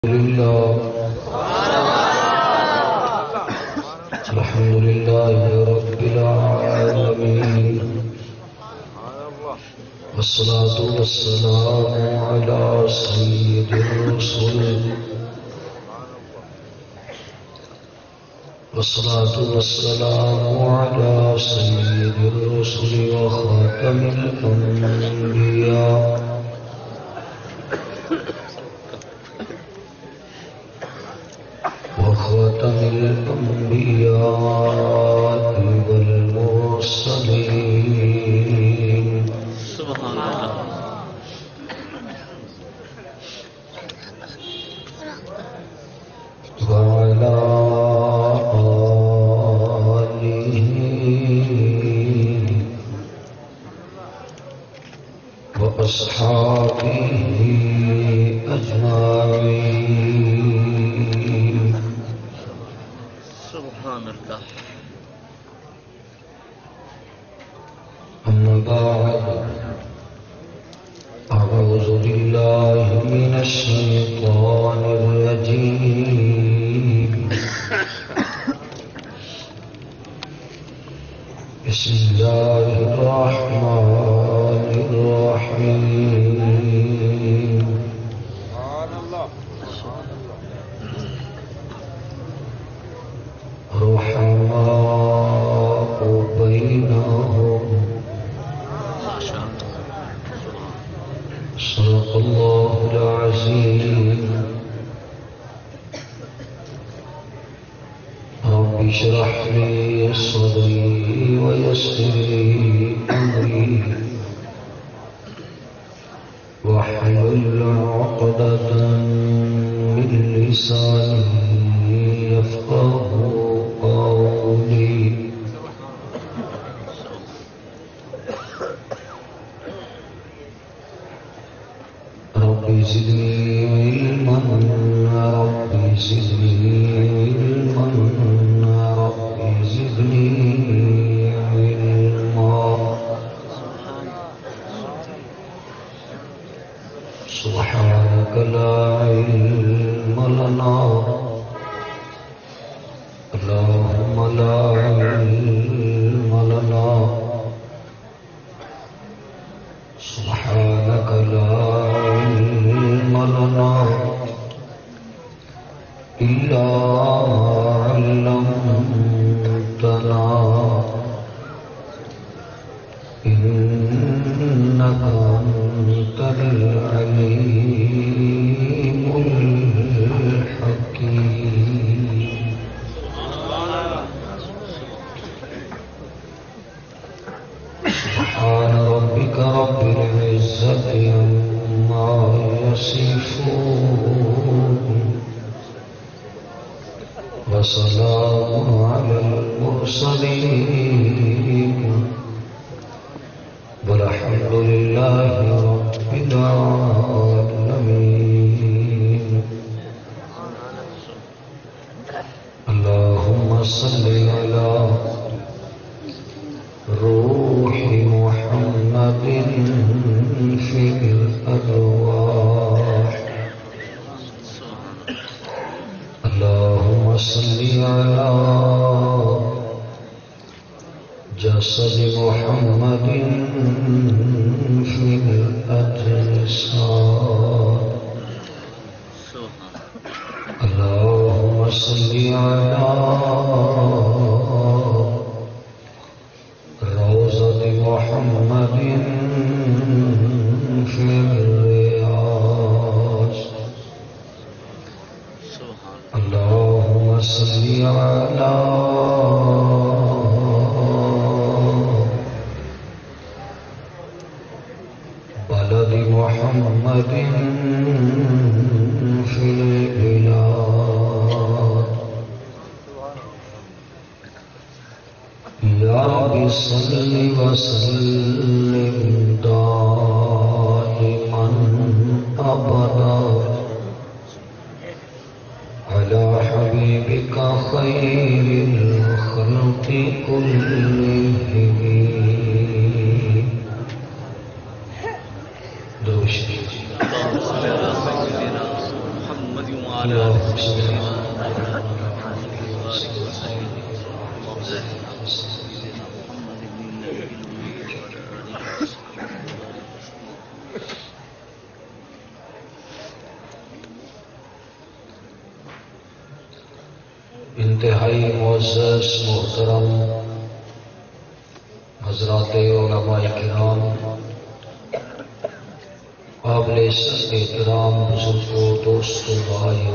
الحمد لله رب العالمين، والصلاة والسلام على سيد الرسل، والصلاة والسلام على سيد الرسل وخاتم الأنبياء، وخاتم الأنبياء والمرسلين. سبحان الله. وعلى آله وأصحابه أجمعين. سبحان الله. أما بعد، أعوذ بالله من الشيطان الرجيم. بسم الله الرحمن الرحيم. رحماء بينهم، صدق الله العظيم. رب اشرح لي صدري ويسر لي أمري، واحلل عقدة من لساني يفقه قولي. رب زدني علما، رب زدني علما، رب زدني علما. سبحانك لا علم لنا، اللهم لا علم لنا. سبحانك لا علم لنا إلا ما علمتنا، إنك أنت العليم الحكيم. سبحان ربك رب العزة عما يصفون، وسلام على المرسلين، والحمد لله رب العالمين. اللهم صل على روح محمد في الأرواح، اللهم صل على جسد محمد في الأجساد، اللهم صل على روضة محمد في الرياض، اللهم صل على بلد محمد في البلاد. يا رب صل وسلم دائما أبدا على حبيبك خير الخلق كلهم. درود شریف. اللهم صل انتہائی معزز محترم حضرات علماء کرام، قابل عزت احترام بزرگوں، دوستوں، بھائیوں،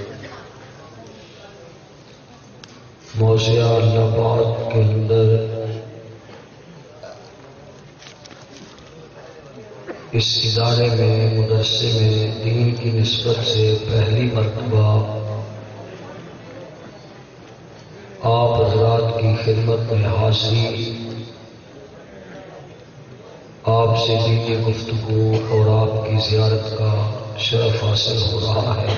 موضوع اللہ پاک کے اندر اس ادارے میں، مدرسے میں دین کی نسبت سے پہلی مرتبہ آپ حضرات کی خدمت میں حاضری، آپ سے دینی گفتگو اور آپ کی زیارت کا شرف حاصل ہو رہا ہے۔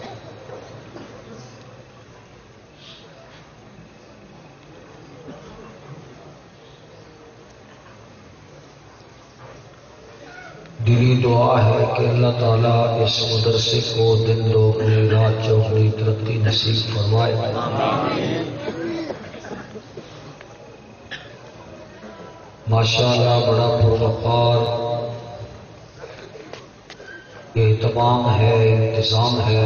دلی دعا ہے کہ اللہ تعالیٰ اس مدرسے کو دن دوگنی رات چوگنی ترقی نصیب فرمائے۔ ماشاءاللہ بڑا پروپار اہتمام ہے، انتظام ہے،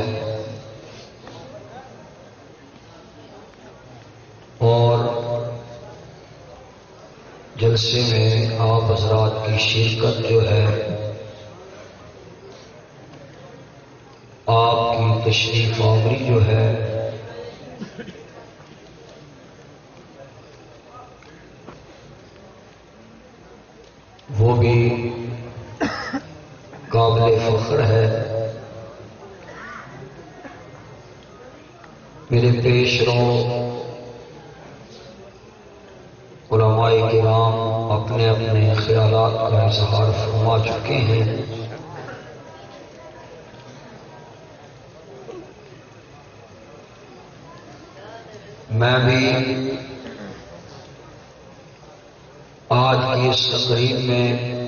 اور جلسے میں آپ حضرات کی شرکت جو ہے، آپ کی تشریف آوری جو ہے، وہ بھی قابل فخر ہے۔ میرے پیش رو علماء کرام اپنے اپنے خیالات کا اظہار فرما چکے ہیں۔ میں بھی آج کی اس تقریب میں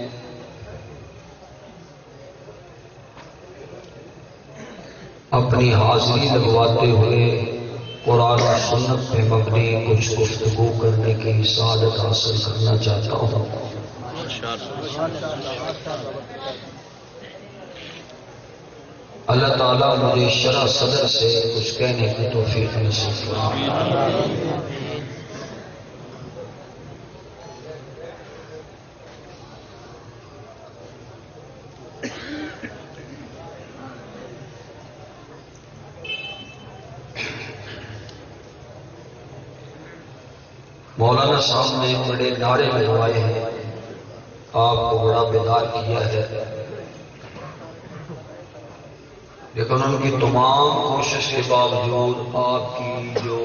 اپنی حاضری لگواتے ہوئے قرآن و سنت پہ مبنی کچھ گفتگو کرنے کی سعادت حاصل کرنا چاہتا ہوں۔ اللہ تعالیٰ مجھے شرح صدر سے کچھ کہنے کی توفیق نصیب فرمائے۔ مولانا صاحب نے بڑے نعرے لگوائے ہیں، آپ کو بڑا بیدار کیا ہے، لیکن ان کی تمام کوشش کے باوجود آپ کی جو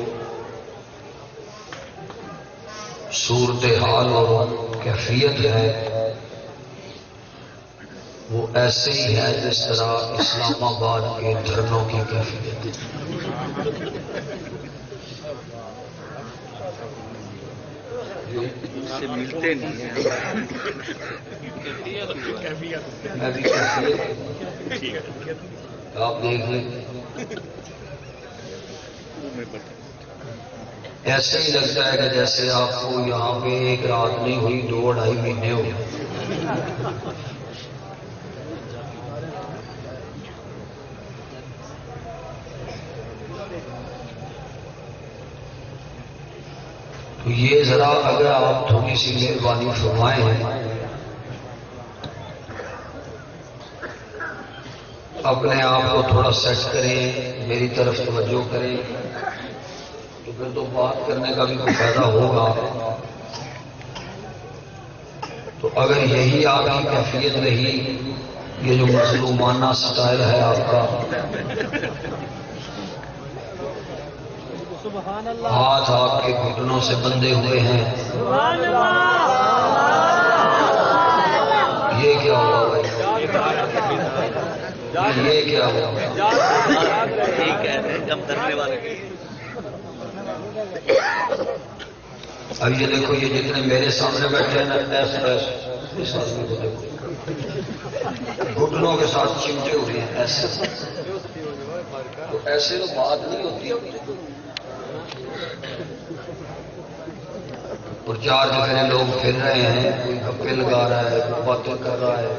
صورتحال اور کیفیت ہے وہ ایسے ہی ہے جس طرح اسلام آباد کے دھرنوں کی کیفیت ہے۔ سے ملتے نہیں ہیں۔ آپ دیکھ لیں، ایسے ہی لگتا ہے کہ جیسے آپ کو یہاں پہ ایک رات نہیں ہوئی، 2-2.5 مہینے ہو گئے۔ تو یہ ذرا اگر آپ تھوڑی سی مہربانی فرمائیں، اپنے آپ کو تھوڑا سیٹ کریں، میری طرف توجہ کریں، تو پھر تو بات کرنے کا بھی کوئی فائدہ ہوگا۔ تو اگر یہی آپ کی کیفیت رہی، یہ جو مظلومانہ سٹائل ہے آپ کا، ہاتھ آپ کے گھٹنوں سے بندھے ہوئے ہیں، یہ کیا ہوا بھائی؟ یہ کیا ہوا؟ ٹھیک ہے ہم کرنے والے۔ اب یہ دیکھو، یہ جتنے میرے سامنے بیٹھے ہیں نا، ایسے اس آدمی کو دیکھو، گھٹنوں کے ساتھ چمٹے ہوئے ہیں ایسے۔ تو ایسے تو بات نہیں ہوتی. اور چار جگہ لوگ پھر رہے ہیں، کوئی گپے لگا رہا ہے، کوئی باتیں کر رہا ہے.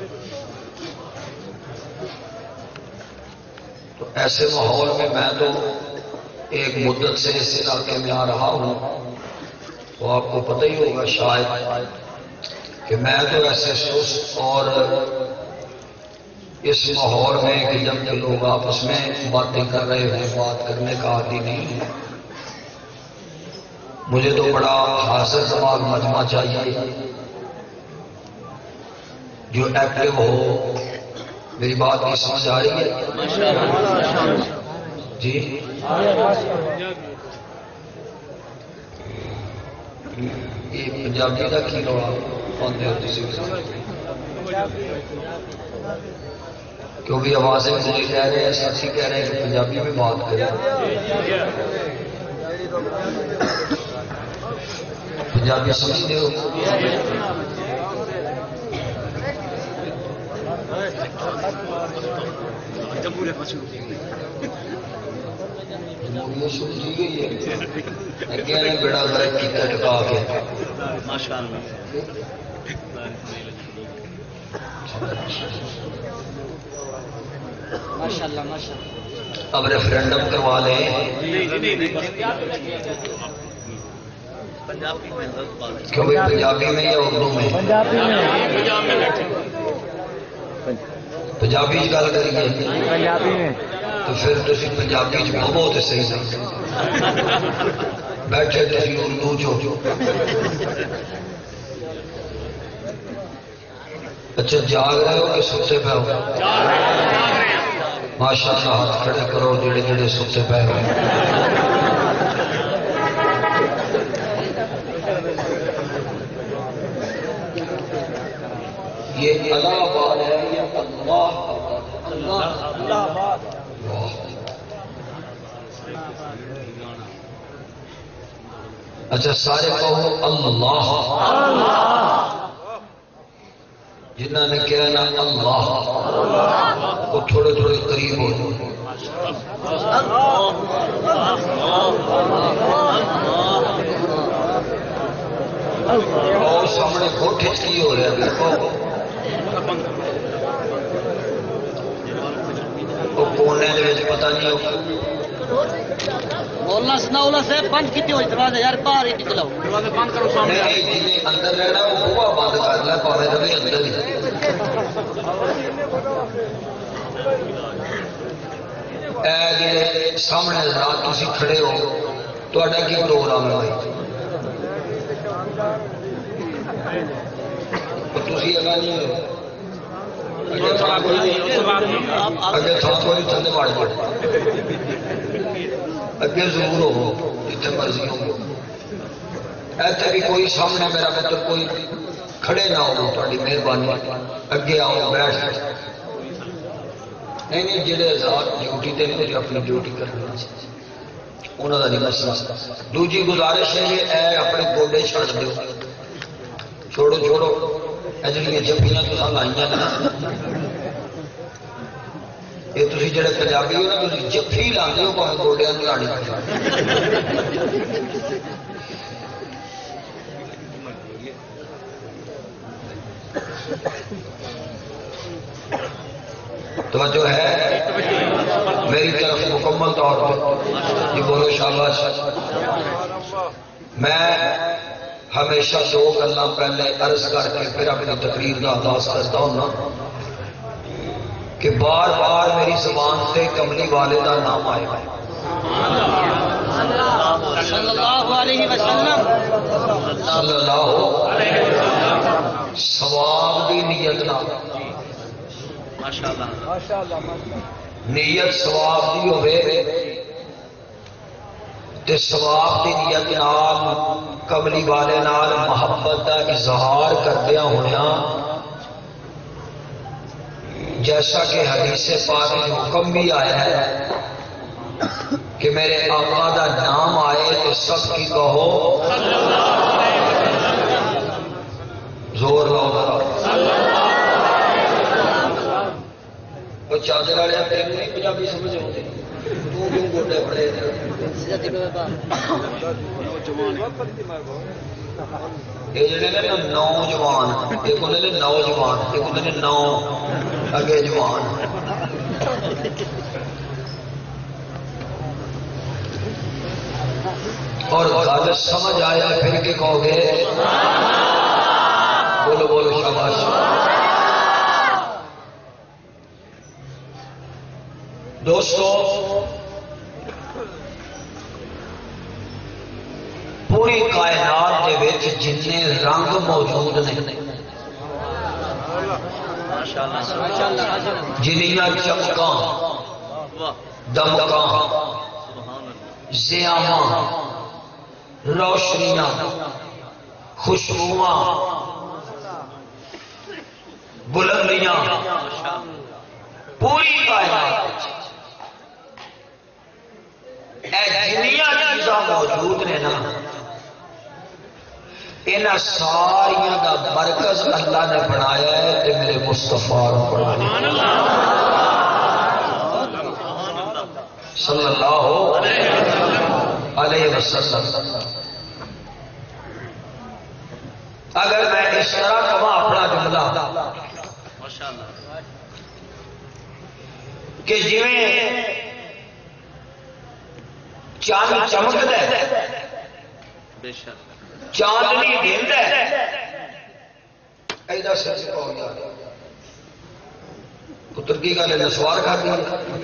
تو ایسے ماحول میں میں تو ایک مدت سے اس علاقے میں آ رہا ہوں، تو آپ کو پتہ ہی ہوگا شاید کہ میں تو ایسے سست اور اس ماحول میں کہ جب کہ لوگ آپس میں باتیں کر رہے ہیں، بات کرنے کا عادی نہیں ہے. مجھے تو بڑا حاضر دماغ مجمع چاہیے جو ایکٹیو ہو. میری بات کی سمجھ آ رہی ہے جی؟ یہ پنجابی کا کی رولا پاتے ہو تھی، کیونکہ آوازیں مجھے کہہ رہے ہیں، ساتھی کہہ رہے ہیں کہ پنجابی میں بات کریں. پنجابی سمجھتے ہو؟ سمجھی گئی ہے بڑا غلط کیا ٹکا کے. اب ریفرینڈم کروا لیں. کیوں بھائی پنجابی میں یا اردو میں؟ پنجابی گل کریے تو پھر تھی پنجابی بہو تو صحیح نہیں بیٹھے تھی اردو چو. اچھا جاگ رہے ہو کہ ستے پہ ہو؟ ماشاء اللہ ہاتھ کھڑے کرو جڑے جڑے ستے پہ ہو. یہ اللہ آباد ہے، یہ اللہ آباد. اچھا سارے کہو اللہ. جنہ نے کہا نا اللہ وہ تھوڑے تھوڑے قریب ہو جائے. اور سامنے کوٹھے کی ہو رہا ہے. وہ کونے پتہ نہیں ہو بولنا سنا سے بند کی ہوئی دروازے یار باہر ہی نکلو. دروازے بند کرو سامنے. جنہیں اندر رہنا وہ بوا بند کر لے پاوے رہے اندر ہی. جی سامنے رات تھی کھڑے ہو تا کی پروگرام ہے بھائی؟ تھی اگا نہیں ہو اگے تھان کوئی تھلے واڑ پڑ اگے ضرور ہو جتنے مرضی ہو. ایسے بھی کوئی سامنے میرا مطلب کوئی کھڑے نہ ہو. تاری مہربانی اگے آؤ بیٹھ. نہیں جہے آزاد ڈیوٹی تے نہیں اپنی ڈیوٹی کرنا انہوں کا نہیں مسئلہ. دوجی گزارش ہے کہ اے اپنے گوڈے چھڑ دو. چھوڑو چھوڑو جہاں جفیاں تو لائیاں یہ تھی جڑے پنجابی ہو نا تھی جفی لاتے ہو پہ گوڈیا کی لاڑی. توجہ ہے میری طرف مکمل طور پر یہ بولو شاباش. میں ہمیشہ دو گلا پہلے عرض کر کے پھر اپنی تقریر کا آغاز کرتا ہوں نا کہ بار بار میری زبان سے کملی والے کا نام آئے گا. صلی اللہ علیہ وسلم. صلی اللہ ثواب دی نیت نہ نیت ثواب دی ہوئے تے ثواب دی نیت نال کملی والے نال محبت کا اظہار کردیا ہویا جیسا کہ حدیث پاک میں حکم بھی آیا ہے کہ میرے آقا کا نام آئے تو سب کی کہو زور لاؤ ذرا. وہ چادر والے تین نہیں پنجابی سمجھ آتے یہ جڑے نے نوجوان ایک ہوندے نے نوجوان ایک ہوندے نے نو اگے جوان اور گل سمجھ آیا پھر کے کہو گے بولو بولو شاباش دوستو پوری کائنات دے وچ جتنے رنگ موجود نے جنیاں چمکاں دمکاں زیاواں روشنیاں خوشبواں بلندیاں پوری کائنات جنیاں چیزاں موجود نے نا ان ساریاں دا مرکز اللہ نے بنایا ہے تے میرے مصطفیٰ نے بنایا صلی اللہ علیہ وسلم اگر میں اس طرح کہاں اپنا جملہ کہ جویں چاند چمکتا ہے چاندنی دیندا ہے ایدا سچ ہو گیا پتر کی گل ہے سوار کر دیا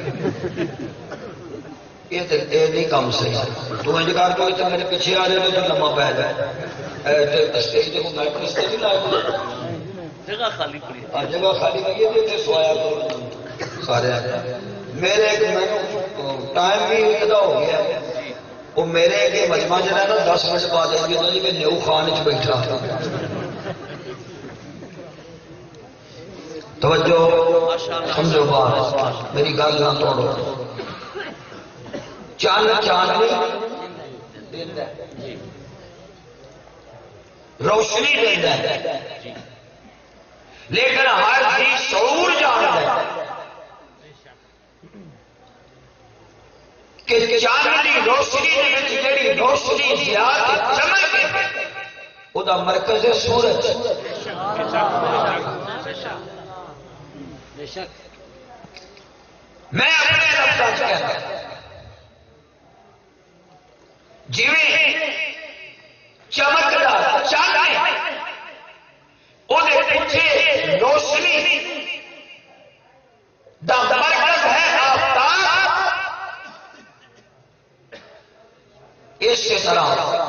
یہ نہیں کام صحیح تو انج کر تو میرے پیچھے آ جائے تو لما پی جائے جگہ خالی پڑی جگہ خالی پڑی ہے سوایا سارے میرے ٹائم بھی ادا ہو گیا وہ میرے کے مجمع جنا نا 10 منٹ بعد جی میں نیو خان چ بیٹھا توجہ سمجھو بات میری گل نہ توڑو چاند چاندنی روشنی دینا ہے لیکن ہر چیز شعور جانتا ہے کہ چاند کی روشنی جی روشنی زیادہ چمک وہ مرکز ہے سورج میں اپنے لفظ کہتا جی چمکدا چاند وہ پیچھے روشنی دا مرکز ہے آفتاب اس طرح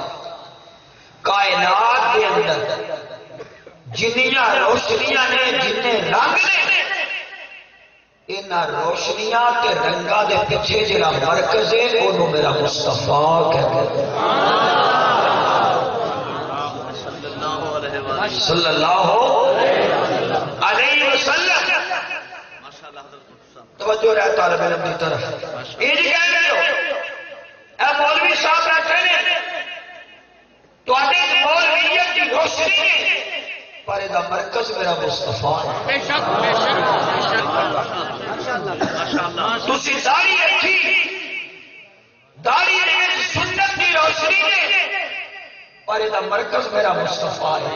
کائنات کے اندر جنیاں روشنیاں نے جتنے رنگ نے ان روشنیاں کے رنگاں دے پیچھے جڑا مرکز ہے وہ میرا مصطفیٰ کہتے ہیں صلی اللہ علیہ وسلم توجہ رہے طالب علم کی طرف یہ جی کہہ رہے ہو اے مولوی صاحب بیٹھے نے تو مولویت کی روشنی ہے پر یہ مرکز میرا مصطفیٰ ہے تسی داڑھی رکھی داڑھی سنت کی روشنی ہے پر یہ مرکز میرا مصطفیٰ ہے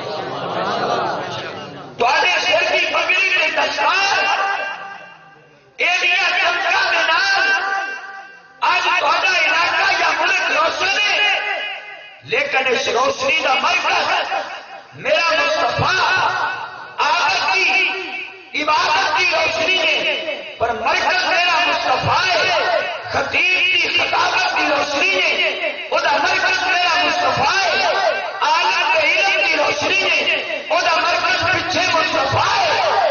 تواڈے سر کی پگڑی تے دستار ایریا چمکا دے نال اج تہاڈا علاقہ یا ملک روشن ہے لیکن اس روشنی کا مرکز میرا مصطفیٰ آدت کی عبادت کی روشنی ہے پر مرکز میرا مصطفیٰ ہے خطیب کی خطابت کی روشنی ہے وہ مرکز میرا مصطفیٰ ہے عالم کے علم کی روشنی ہے وہ مرکز پیچھے مصطفیٰ ہے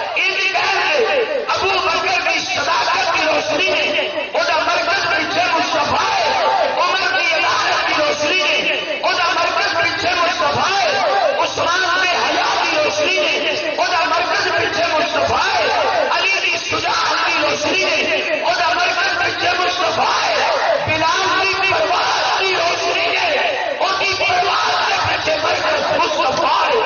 ابو بکر کی صداقت کی روشنی ہے وہ مرکز پیچھے مصطفیٰ ہے عمر کی عدالت کی روشنی ہے وہ مرکز پیچھے مصطفیٰ ہے عثمان میں حیا کی روشنی ہے وہ مرکز پیچھے مصطفیٰ ہے علی کی شجاعت کی روشنی ہے وہ مرکز پیچھے مصطفیٰ ہے بلال کی پرواز کی روشنی ہے ان کی پرواز کے پیچھے مرکز مصطفیٰ ہے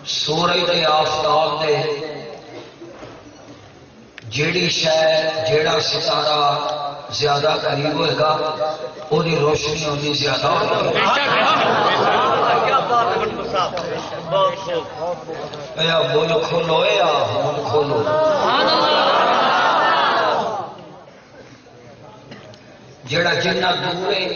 سورج تے آفتاب دے جیڑی شے جیڑا ستارہ زیادہ قریب ہوئے گا وہی روشنی ہوگی زیادہ ہوگی. بول کھولو یا ہون کھولو. جیڑا جنہ دور ہے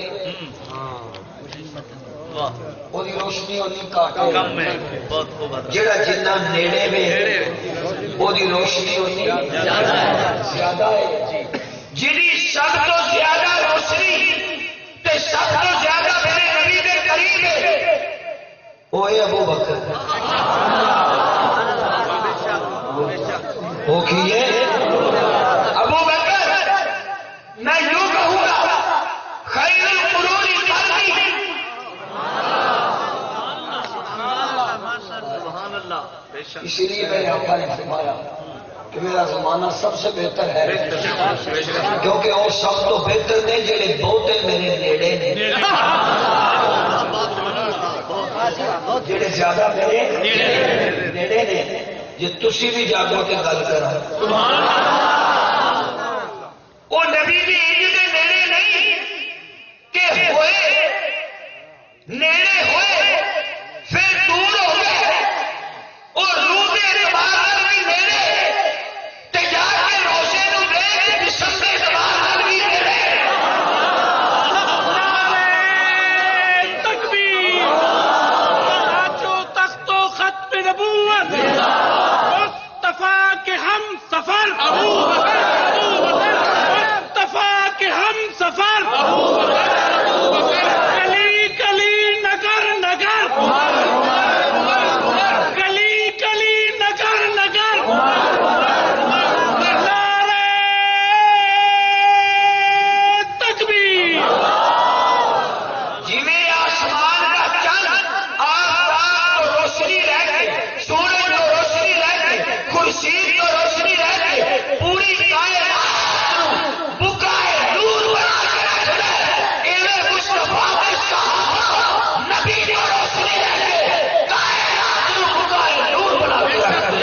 وہی روشنی ہونی کم ہے. جیڑا جنہ نیڑے میں وہی روشنی ہونی زیادہ ہے. جی سب تو زیادہ روشنی تے سب تو زیادہ میرے نبی دے قریب ہے وہ ہے ابو بکر. وہ کی ہے ابو بکر. میں یوں کہوں گا خیر القرون قرنی. اسی لیے میرے آقا نے فرمایا کہ میرا زمانہ سب سے بہتر ہے کیونکہ وہ سب تو بہتر نے جڑے بہتے میرے نیڑے نے جڑے زیادہ میرے نیڑے نے. جی تسی بھی جاگو کے گل کرا وہ نبی بھی نیڑے نہیں کہ ہوئے نیڑے ہوئے پھر دور ہو گئے اور روح کے اعتبار بھی نیڑے تجار کے روشے نو دیکھ جسم کے اعتبار بھی نیڑے. تکبیر جو تخت و ختم نبوت مصطفیٰ کے ہم سفر مصطفیٰ کے ہم سفر کلی کلی نگر نگر کلی کلی نگر نگر نعرہ تکبیر. جی میں آسمان کا چند آفتاب کو روشنی رہ گئی سورج کو روشنی رہ گئی خورشید کو روشنی رہ گئی پوری کائنات بکائے نور بنا کے رکھ دے. ایویں مصطفیٰ کے صحابہ نبی کو روشنی رہ گئی کائنات کو بکائے نور بنا کے رکھ دے.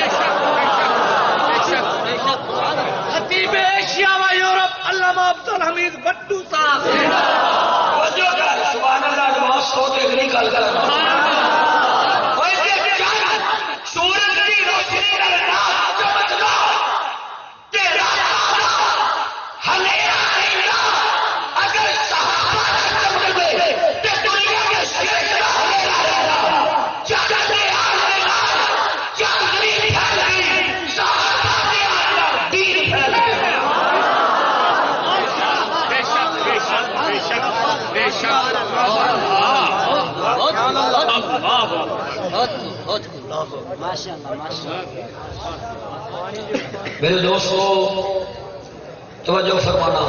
خطیب ایشیا و یورپ علامہ عبدالحمید بٹو صاحب. توجہ کر سبحان اللہ نماز سوتے نہیں گل کر سورج کی روشنی کا رات چمکنا تیرا ہنیرا رہنا اگر صحابہ نہ چمکتے تو دنیا کے شرک کا ہنیرا رہنا. چاندنی آنا چاندنی پھیل گئی صحابہ کے آنا دین پھیل گیا. میرے دوستو توجہ فرمانا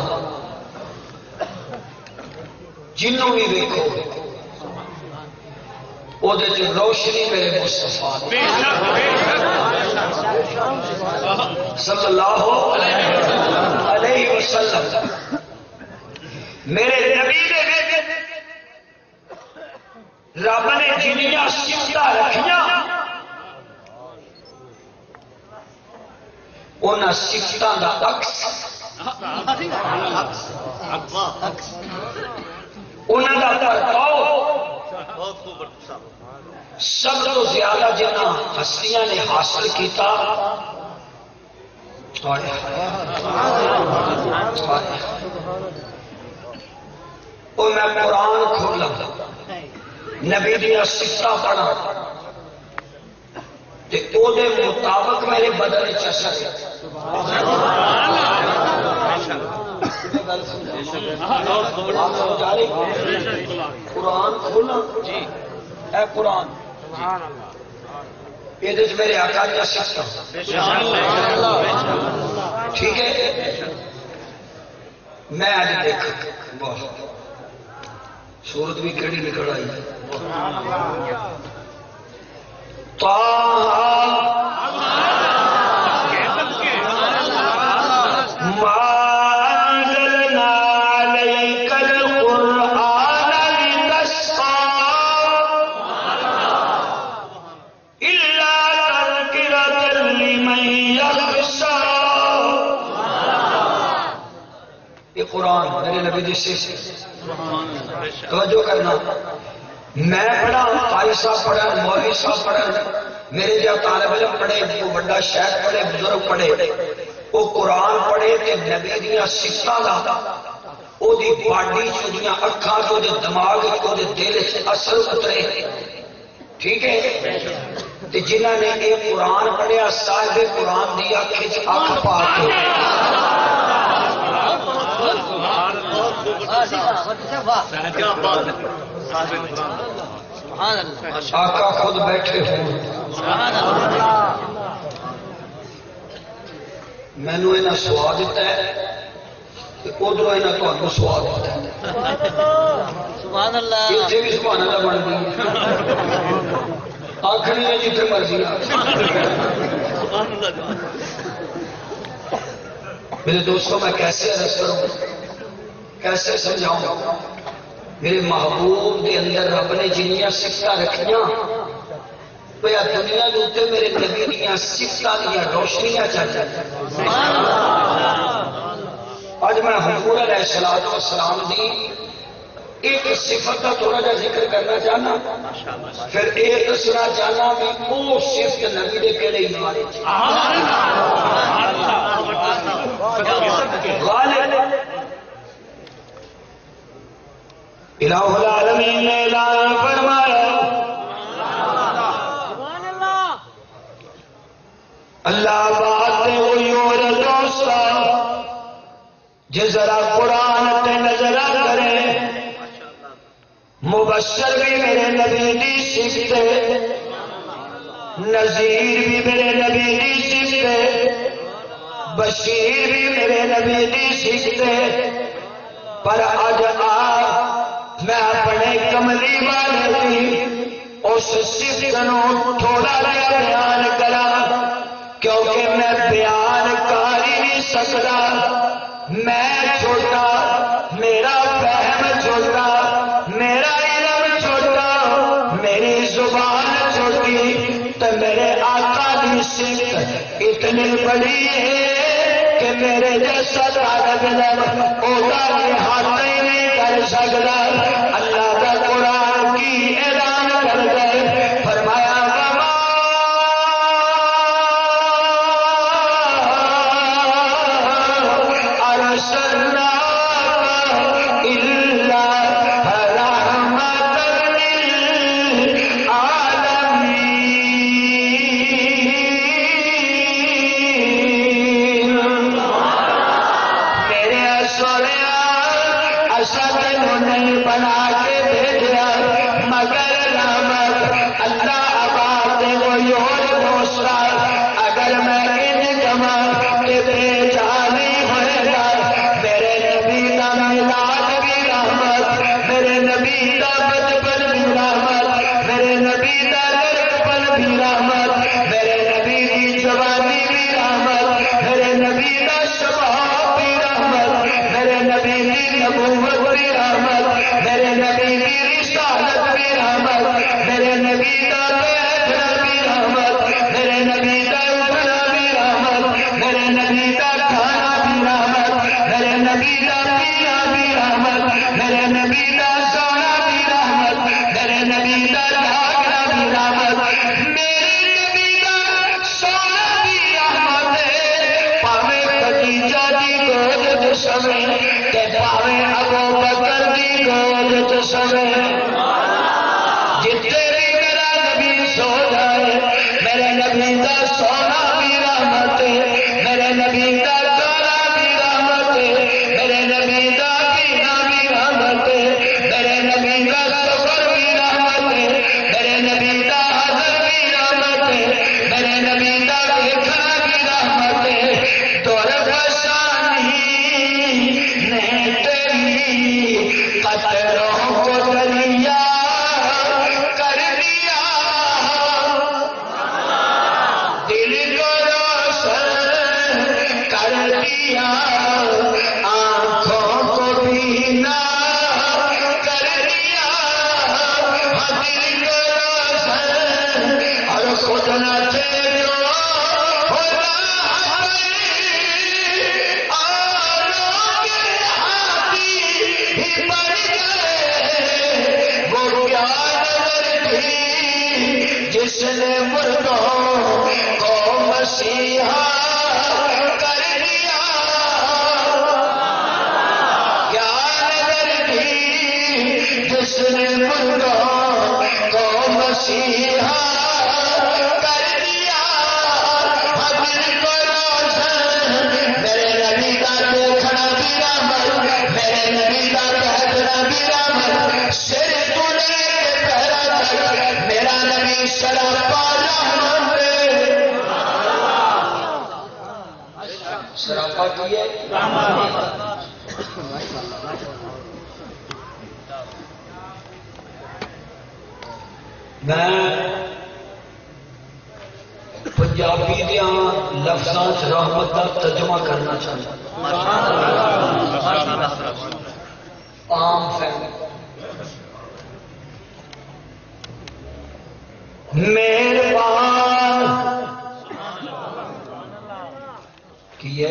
جنوں بھی دیکھو وہ روشنی میرے مصطفیٰ صلی اللہ علیہ وسلم میرے نبی نے رب نے جنیاں سمتا رکھیاں انہاں سفتاں دا عکس انہاں دا پرتاؤ سب تو زیادہ جنہاں ہستیاں نے حاصل کیتا وہ میں قرآن کھولا نبی دیا سفتاں پڑھا تے او دے مطابق میرے بدن چسر قرآن کھولا اے قرآن یہ میرے آقا دیا سفتاں ٹھیک ہے. میں آج دیکھ سورت بھی کیڑی نکل آئی إلا قرآن میرے نبی دی صفت توجہ کرنا میں پڑھا قاری صاحب پڑھا مولوی صاحب پڑھا میرے جو طالب علم پڑھے وہ بڑا شیخ پڑھے بزرگ پڑھے وہ قرآن پڑھے کہ نبی دیا صفتاں دا او دی باڈی چودیاں اکھاں تو دے دماغ کو دے دل سے اثر اترے ٹھیک ہے تے جنہاں نے یہ قرآن پڑھیا صاحب قرآن دی اکھ وچ اکھ پا کے کیا بات ہے آقا خود بیٹھے ہوں مینو یہاں سواد دیتا ہے ادھر یہاں تمہیں سواد دیتا ہے سبحان اللہ اتنے بھی سبحان اللہ بن گئی آخری ہے جتنے مرضی میرے دوستوں میں کیسے عرض کروں کیسے سمجھاؤں میرے محبوب کے اندر رب نے جنیاں صفتاں رکھیاں پیا دنیا کے اتنے میرے نبی دیا صفتاں دیا روشنیاں چل جاتی اج میں حضور علیہ الصلوۃ والسلام دی ایک صفت کا تھوڑا جا ذکر کرنا چاہنا پھر ایک دسنا چاہنا بھی وہ صفت نبی دے کہڑے ایمان غالب الہ العالمین نے اعلان فرمایا اللہ بات ہوئی اور دوستا جے ذرا قرآن تے نظر کرے مبشر بھی میرے نبی دی صفت نذیر بھی میرے نبی دی صفت بشیر بھی میرے نبی دی صفت پر اج میں اپنے کملی والے دی اس صفت نو تھوڑا جہا بیان کرا کیونکہ میں بیان کر ہی نہیں سکتا میں چھوٹا میرا فہم چھوٹا میرا علم چھوٹا میری زبان چھوٹی تو میرے آقا دی صفت اتنی بڑی ہے کہ میرے جیسا طالب علم اولا احاطہ ہی نہیں کر سکتا اللہ کا قرآن کی اعلان کر گئے فرمایا جس نے مردوں کو مسیحا کر دیا کیا نظر تھی جس نے مردوں کو مسیحا کر دیا حضر کو روشن میرے نبی کا دیکھنا بھی رحمت میرے نبی کا کہنا بھی رحمت سر تلے پہرا تک میرا نبی سراپا رحمت سراپا کیے میں پنجابی دیا لفظوں رحمت کا ترجمہ کرنا چاہتا عام فہمی مہربان کیے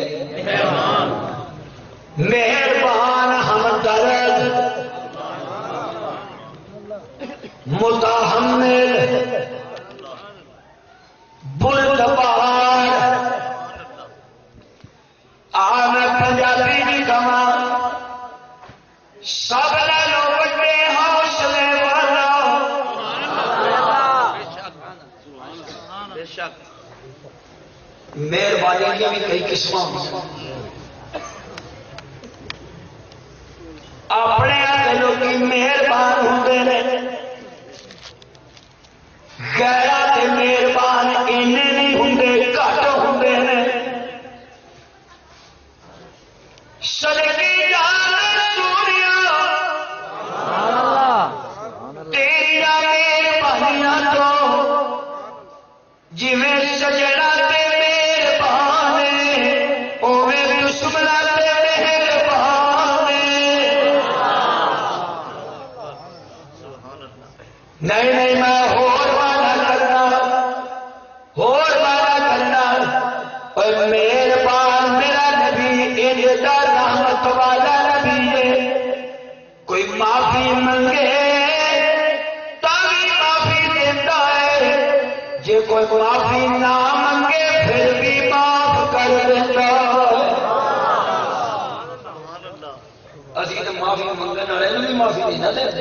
مہربان ہمدرد متحمل بلدبار آن پنجابی کی کما سب لو بڑے حوصلے والا مہربانی کی بھی کئی قسم اپنے لوگ مہربان ہوں غیرہ تے مہربان اینے نہیں ہوں گھٹ ہوں صدقے جان سوریاں تیریا مہربانیاں تو جویں سجنا تے مہربان اوویں دشمنا تے مہربان نہیں نہیں میں ہور وعدہ کرنا اور مہربان میرا نبی انجا رحمت والا نبی ہے کوئی معافی منگے تبھی معافی دیتا ہے جے کوئی معافی نہ منگے پھر بھی معاف کر دیتا ہے اسی تو معافی منگنے والے بھی معافی نہیں نہ دیتے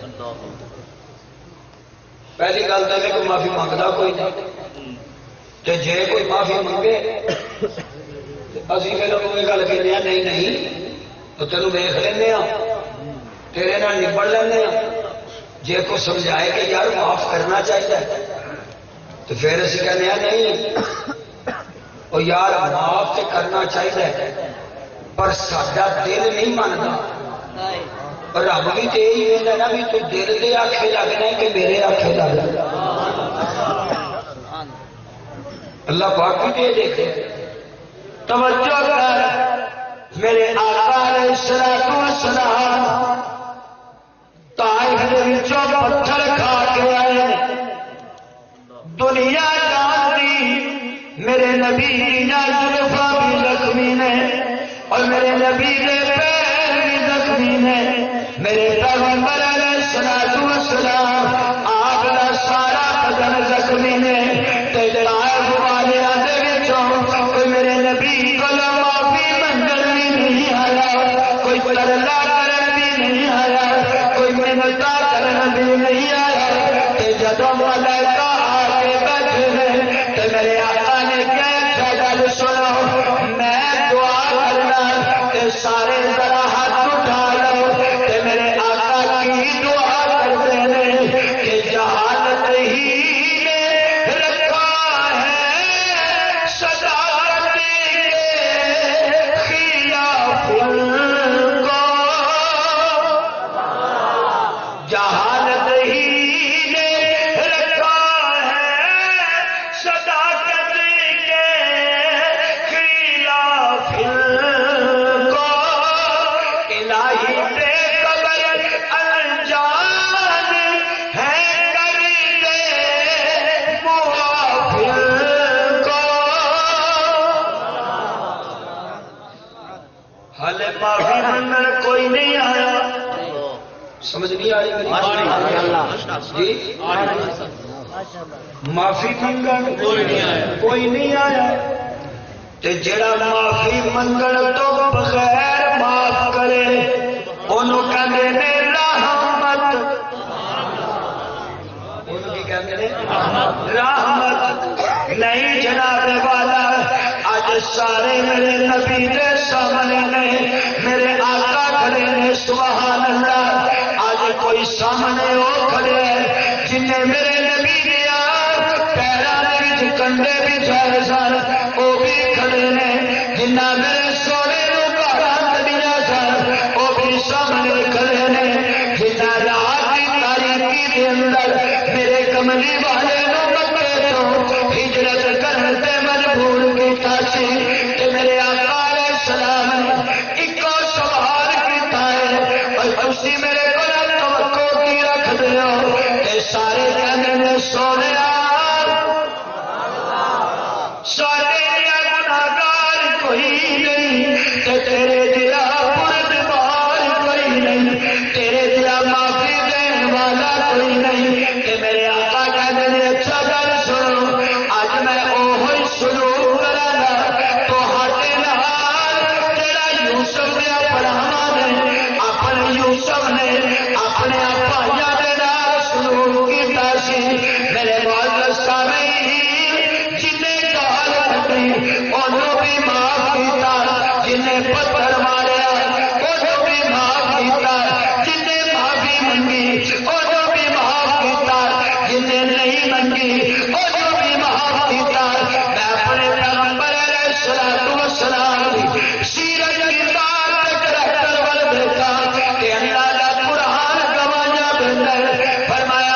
پہلی گل تو ہے کوئی معافی منگتا کوئی نہیں تو جے کوئی معافی منگے ابھی پھر وہ گل کہنے نہیں نہیں تو تینوں ویخ لینا تیرے نال نبڑ لینا جے کو سمجھائے کہ یار معاف کرنا چاہیے تو پھر اسی کہنے نہیں اور یار معاف تو کرنا چاہیے پر ساڈا دل نہیں مانتا رب بھی تو یہی کہنا نا بھی تو دل دے آنکھیں لگنا کہ میرے آنکھیں لگنا اللہ پاک بھی دے دیکھے توجہ کر میرے آقا علیہ الصلوۃ والسلام طائف دے وچوں پتھر کھا کے آئے دنیا جانتی میرے نبی دیاں زلفاں بھی زخمی نے اور میرے نبی دے پیر بھی زخمی نے میرے پیغمبر علیہ الصلوۃ والسلام آپ کا سارا بدن زخمی نے تے طائف والیاں دے وچوں کوئی میرے نبی کو معافی منگن بھی نہیں آیا کوئی ترلا کرن بھی نہیں آیا کوئی منتا کرن بھی نہیں آیا تے جدوں ملائکہ آ کے بیٹھے تے میرے آقا نے کہا گل سنو میں دعا کرنا تے سارے ذرا ہاتھ اٹھا لو تے میرے آقا کی دعا کرتے ہیں کہ جہالت ہی نے رکھا ہے صداقت کے خلاف کو جہالت ہی نے رکھا ہے صداقت کے خلاف کو الہی بے قبر انجان ہے کر دے موافر کو حال معافی منگن کوئی نہیں آیا سمجھ نہیں آئی جی معافی منگن کوئی نہیں آیا تے جڑا معافی منگن تو بغیر معاف کرے انہوں کہندے نے رحمت انہوں کی کہندے نے رحمت نہیں جناب والا آج سارے میرے نبی دے سامنے نے میرے آقا کھڑے نے سبحان اللہ آج کوئی سامنے وہ کھڑے جن میرے نبی دیا پیروں کے کنڈے بھی جائے سن وہ بھی کھڑے نے جنہ میرے سونے نو گالاں کڈیاں سن وہ بھی سامنے کھڑے نے جنہ رات کی تاریکی کے اندر میرے کملی والے نو مکے تو ہجرت کرنے تے مجبور کیتا سی کہ میرے آقا علیہ السلام نے ایک سوال کیتا ہے اور تسی میرے کو توقع کی رکھ دیو کہ سارے کہندے نے سونے گناہگار کوئی نہیں کہ تیرے دلا بردبار کوئی نہیں تیرے دلا معافی دین والا کوئی نہیں کہ میرے آقا کہتے ہیں اچھا گل سنو اج میں اوہی سلوک کرانا تو ہاتھے نال جڑا یوسف نے پڑھاوا نے اپنے یوسف نے اپنے بھائیاں دے نال سلوک کیتا سی میرے معزز سامعین انہوں بھی معاف کیتا جنہیں پتھر ماریا انہوں بھی معاف کیتا جنہیں معافی منگی انہوں بھی معاف کیتا جنہیں نہیں منگی انہوں بھی معاف کیتا میں اپنے پیغمبر علیہ الصلوۃ والسلام کی سیرت کی بات کریکٹر ول دیکھا کہ اللہ کا قرآن گواہیاں دیتا ہے فرمایا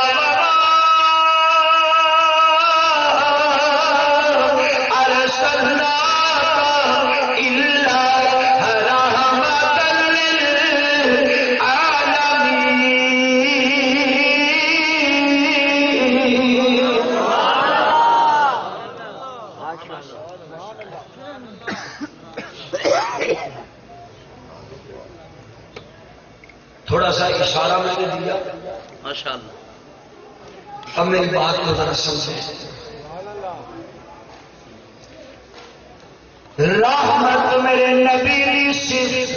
تھوڑا سا اشارہ میں نے دیا ماشاءاللہ اب میری بات کو ذرا سمجھیں رحمت میرے نبی دی صرف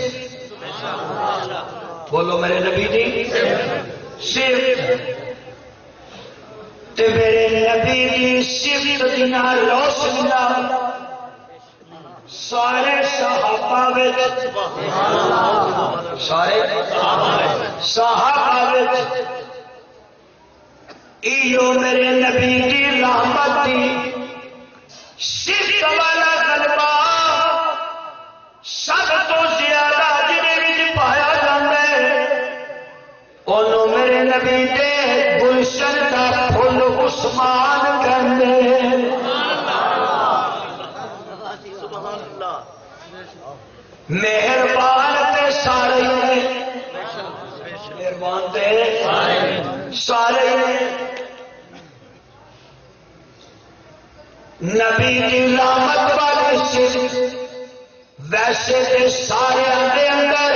بولو میرے نبی دی صرف تے میرے نبی دی صرف دینا روشنیاں سارے صحابہ وچ سارے صحابہ وچ ایو میرے نبی دی رحمت دی صرف والا غلبہ سب تو زیادہ جنہیں پایا جاتا ہے انہوں میرے نبی دے گلشن کا پھول عثمان کہندے مہربان تے سارے مہربان تے سارے نبی کی رحمت والے سے ویسے تے سارے دے اندر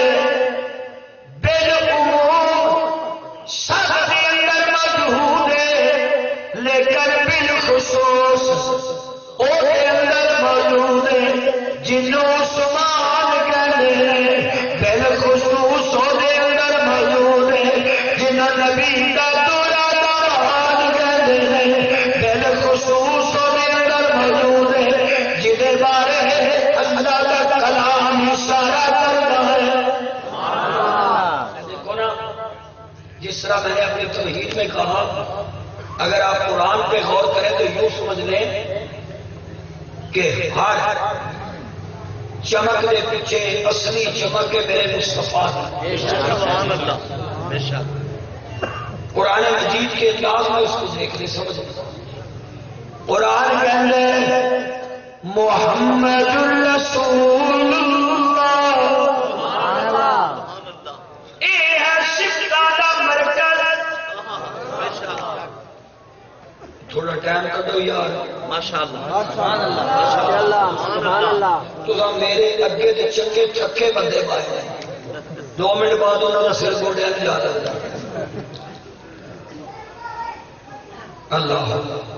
بالعموم سب کے اندر موجود ہے لیکن بالخصوص وہ اندر موجود ہے جنوں عثمان کہتے ہیں بالخصوص وہ اندر موجود ہے جنہوں نبی کا دورہ دوران کہتے ہیں بالخصوص وہ اندر موجود ہے جنہیں بارے اللہ کا کلام اشارہ کرتا ہے دیکھو نا جس طرح میں نے اپنی توحید میں کہا اگر آپ قرآن پہ غور کریں تو یوں سمجھ لیں کہ ہر چمک کے پیچھے اصلی چمک ہے میرے مصطفیٰ قرآن مجید کے انداز میں اس کو دیکھنے سمجھ قرآن کہتے ہیں محمد الرسول اللہ اے ہے شفا دا مرکز تھوڑا ٹائم کٹو یار ماشاءاللہ تو میرے اگے تے چنگے تھکے بندے پائے 2 منٹ بعد انہوں کا سر گوڈیا نہیں جا سکتا اللہ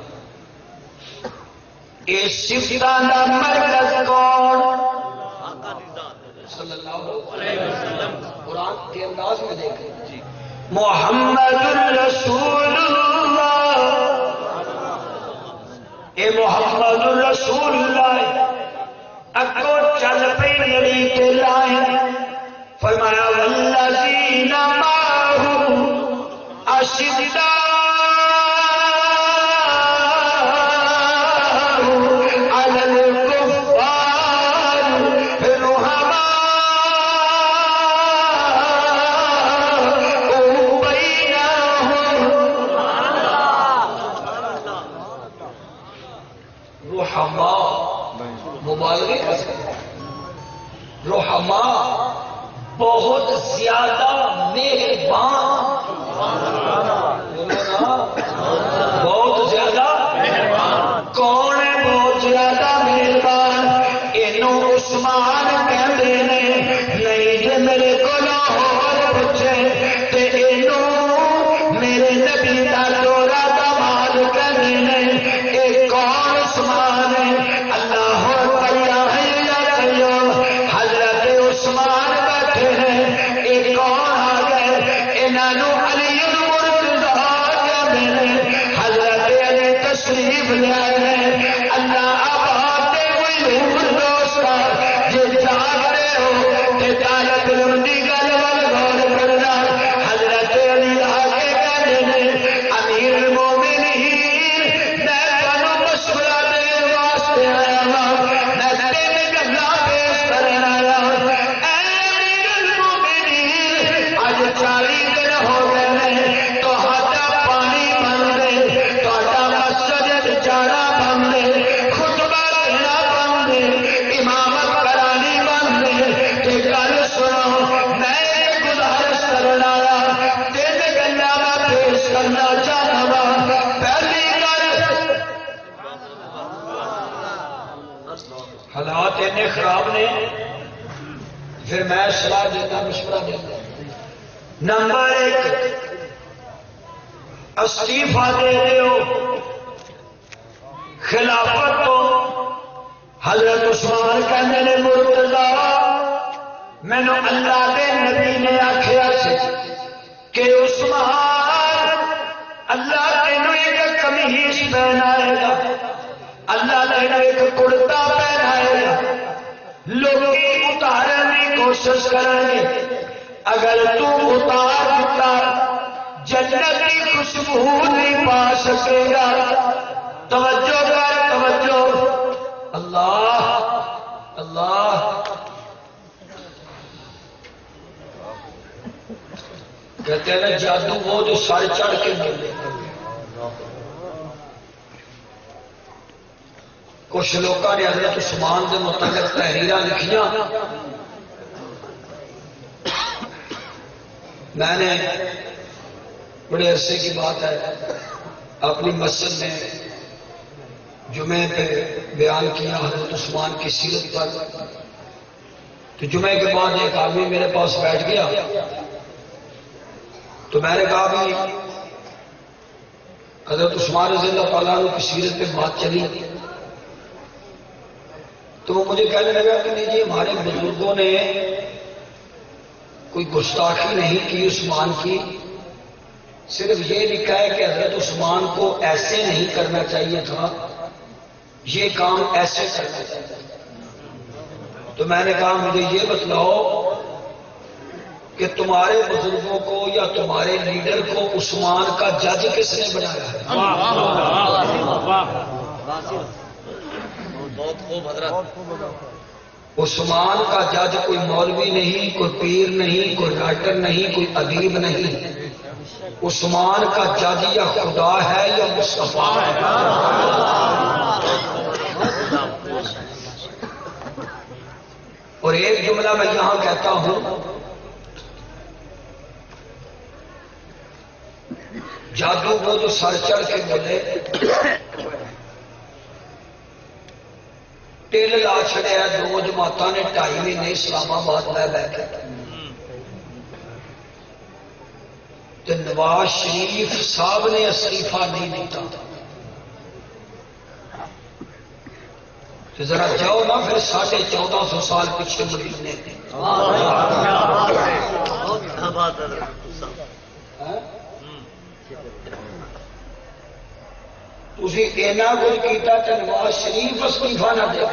اے صفتاں دا مرکز کون؟ صلی اللہ علیہ وسلم. قرآن کے انداز میں دیکھیں محمد الرسول اللہ، اے محمد الرسول اللہ اگو چل پئی نبی تے لائیں فرمایا والذین معہ اشداء علی الکفار رحماء بینہم. رحماء مبالغے رحماء بہت زیادہ مہربان، بہت زیادہ کون ہے بہت زیادہ مہربان؟ اینوں عثمان کہندے نے نہیں جے میرے کولوں ہور پوچھے تے اینوں میرے نبی دا جوڑا داماد کہندے نے اے کون عثمان ہے؟ اللہ اکبر یا حی یا قیوم. حضرت عثمان بیٹھے ہیں، اے کون آ گئے؟ انہاں نوں علی المرتضیٰ کہندے نے. حضرت علی تشریف لے آئے ہیں. اللہ آباد دے کوئی حضور دوستا جے جاگ رہے ہو تے طالب علم دی گل ول غور کرنا. حضرت علی آگے کہندے نے امیر المومنین میں تانوں مشورہ دین واسطے آیا ہاں، میں تین گلاں پیش کرن آیا ہاں. اے امیر المومنین اج 40 دن ہو گئے نے تہاڈا پانی بند ہے، تہاڈا مسجد جانا بند ہے، خطبہ دینا بند ہے، امامت کرانی بند ہے. تے گل سنو میں ایک گزارش کرن آیا 3 گلاں میں پیش کرنا چاہتا ہوں. پہلی گل حالات اتنے خراب نے پھر میں صلاح دیتا مشورہ دیتا. نمبر 1 استعفا دے دیو خلافت تو. حضرت عثمان کہندے نے مرتضیٰ مینوں اللہ دے نبی نے آکھیا سی کہ عثمان اللہ تینوں ایک قمیص پہنائے گا، اللہ تینوں ایک کرتا پہنائے گا، لوگ اتارنے کی کوشش کریں گے، اگر تو اتار دیتا جنت کی خوشبو نہیں پا سکے گا. توجہ کر توجہ. اللہ اللہ کہتے ہیں نا جادو وہ جو سر چڑھ کے ملے. کچھ لوگوں نے حضرت عثمان کے متعلق تحریر لکھیاں. میں نے بڑے عرصے کی بات ہے اپنی مسجد میں جمعے پہ بیان کیا حضرت عثمان کی سیرت پر. تو جمعے کے بعد ایک آدمی میرے پاس بیٹھ گیا تو میں نے کہا بھی حضرت عثمان رضی اللہ تعالیٰ عنہ کی سیرت پہ بات چلی. تو وہ مجھے کہنے لگا کہ نہیں جی ہمارے بزرگوں نے کوئی گستاخی نہیں کی عثمان کی، صرف یہ لکھا ہے کہ حضرت عثمان کو ایسے نہیں کرنا چاہیے تھا، یہ کام ایسے کرنا چاہیے. تو میں نے کہا مجھے یہ بتلاؤ کہ تمہارے بزرگوں کو یا تمہارے لیڈر کو عثمان کا جج کس نے بنایا ہے؟ بہت خوب حضرت. عثمان کا جج کوئی مولوی نہیں، کوئی پیر نہیں، کوئی رائٹر نہیں، کوئی ادیب نہیں. عثمان کا جج یا خدا ہے یا مصطفیٰ ہے. اور ایک جملہ میں یہاں کہتا ہوں، جادو کو جو سر چڑھ کے بولے ٹل لا چھڑیا 2 جماعتوں نے 2.5 مہینے اسلام آباد میں بیٹھے تو نواز شریف صاحب نے استعفا نہیں دیتا. ذرا جاؤ نا پھر 1450 سال پیچھے مدینے تھے. تھی اینا کچھ کیتا تو نواز شریف استعفا نہ دے.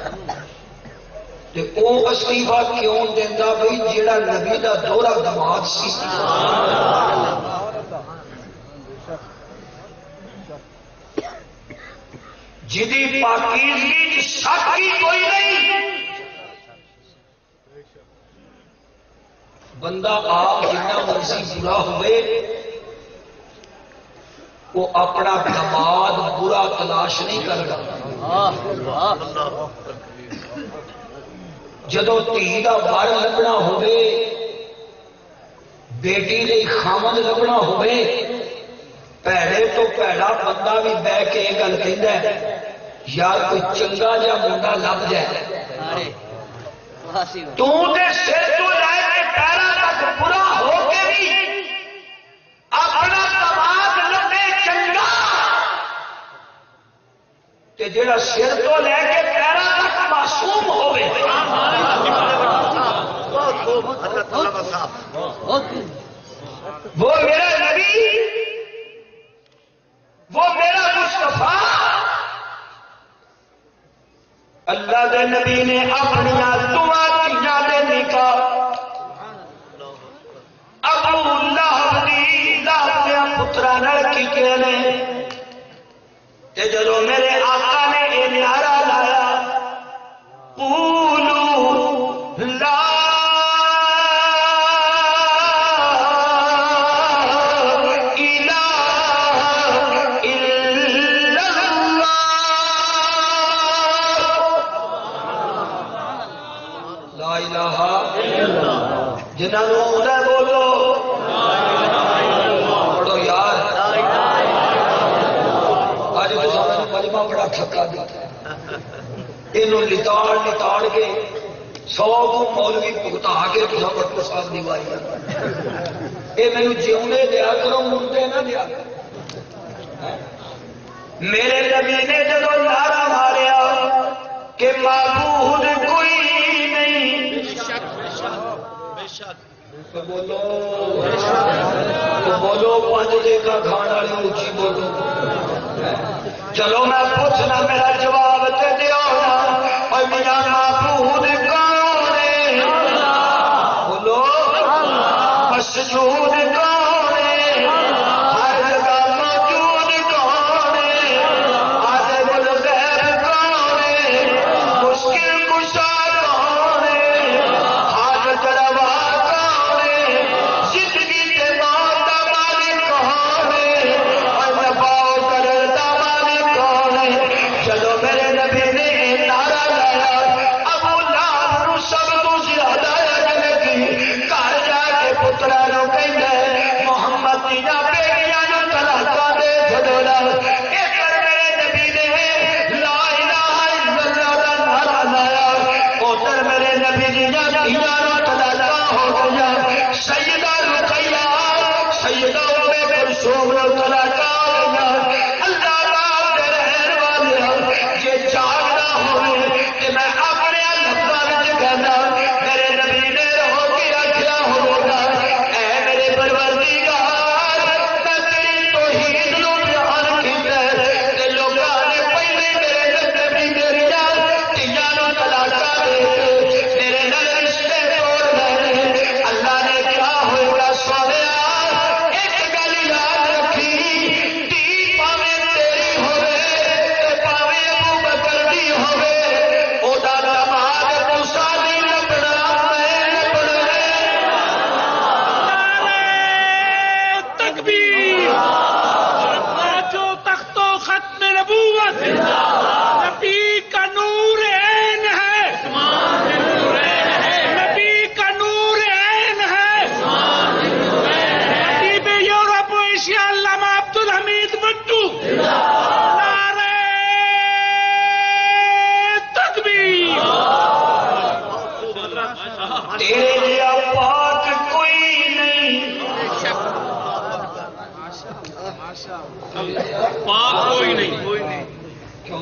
وہ استعفا کیوں دینا بھائی جیڑا نبی دا دوہرا دماغ سی جدی پاکیزگی شک ہی کوئی نہیں. بندہ آپ جتنا مرضی برا ہوئے وہ اپنا دماد برا تلاش نہیں کرتا. جدو دھی کا بر لبنا ہوئے بیٹی لئی خامد لبنا ہوئے پیڑے تو پیڑا بندہ بھی بہ کے یہ گل کہندا ہے یار کوئی چنگا جا منڈا لب جائے. تو دے سر تو لے کے پیرا تک برا ہو کے بھی اپنا دماغ لبے چنگا تے جڑا سر تو لے کے پیرا تک معصوم ہوئے. وہ میرا نبی وہ میرا مصطفیٰ اللہ دے نبی نے اپنی دعا دے نکاح ابو لہب دی لاپیا پترا کیتے نے. جدو میرے آقا نے یہ نعرہ لایا قولوا لا جنہوں بولو پڑھو یار. اج تو مجمع بڑا تھکا دیتا ہے. یہ لتاڑ کے 100 کو مولوی بھگتا کے تو بٹو صاحب کی واری یہ میرے جیونے دیا کرو مردے نہ دیا کرو. میرے نبی نے جب نعرہ ماریا کہ معبود کوئی نہیں بولو بولو پانچ دے کا کھانا والی اچھی بولو. چلو میں پوچھنا میرا جواب تے دیو نا اور میرا معبود کون ہے بولو مسجود کون ہے ہر جگہ موجود کون ہے عالم الغیب کون ہے مشکل کشا کون ہے حاجت روا پترا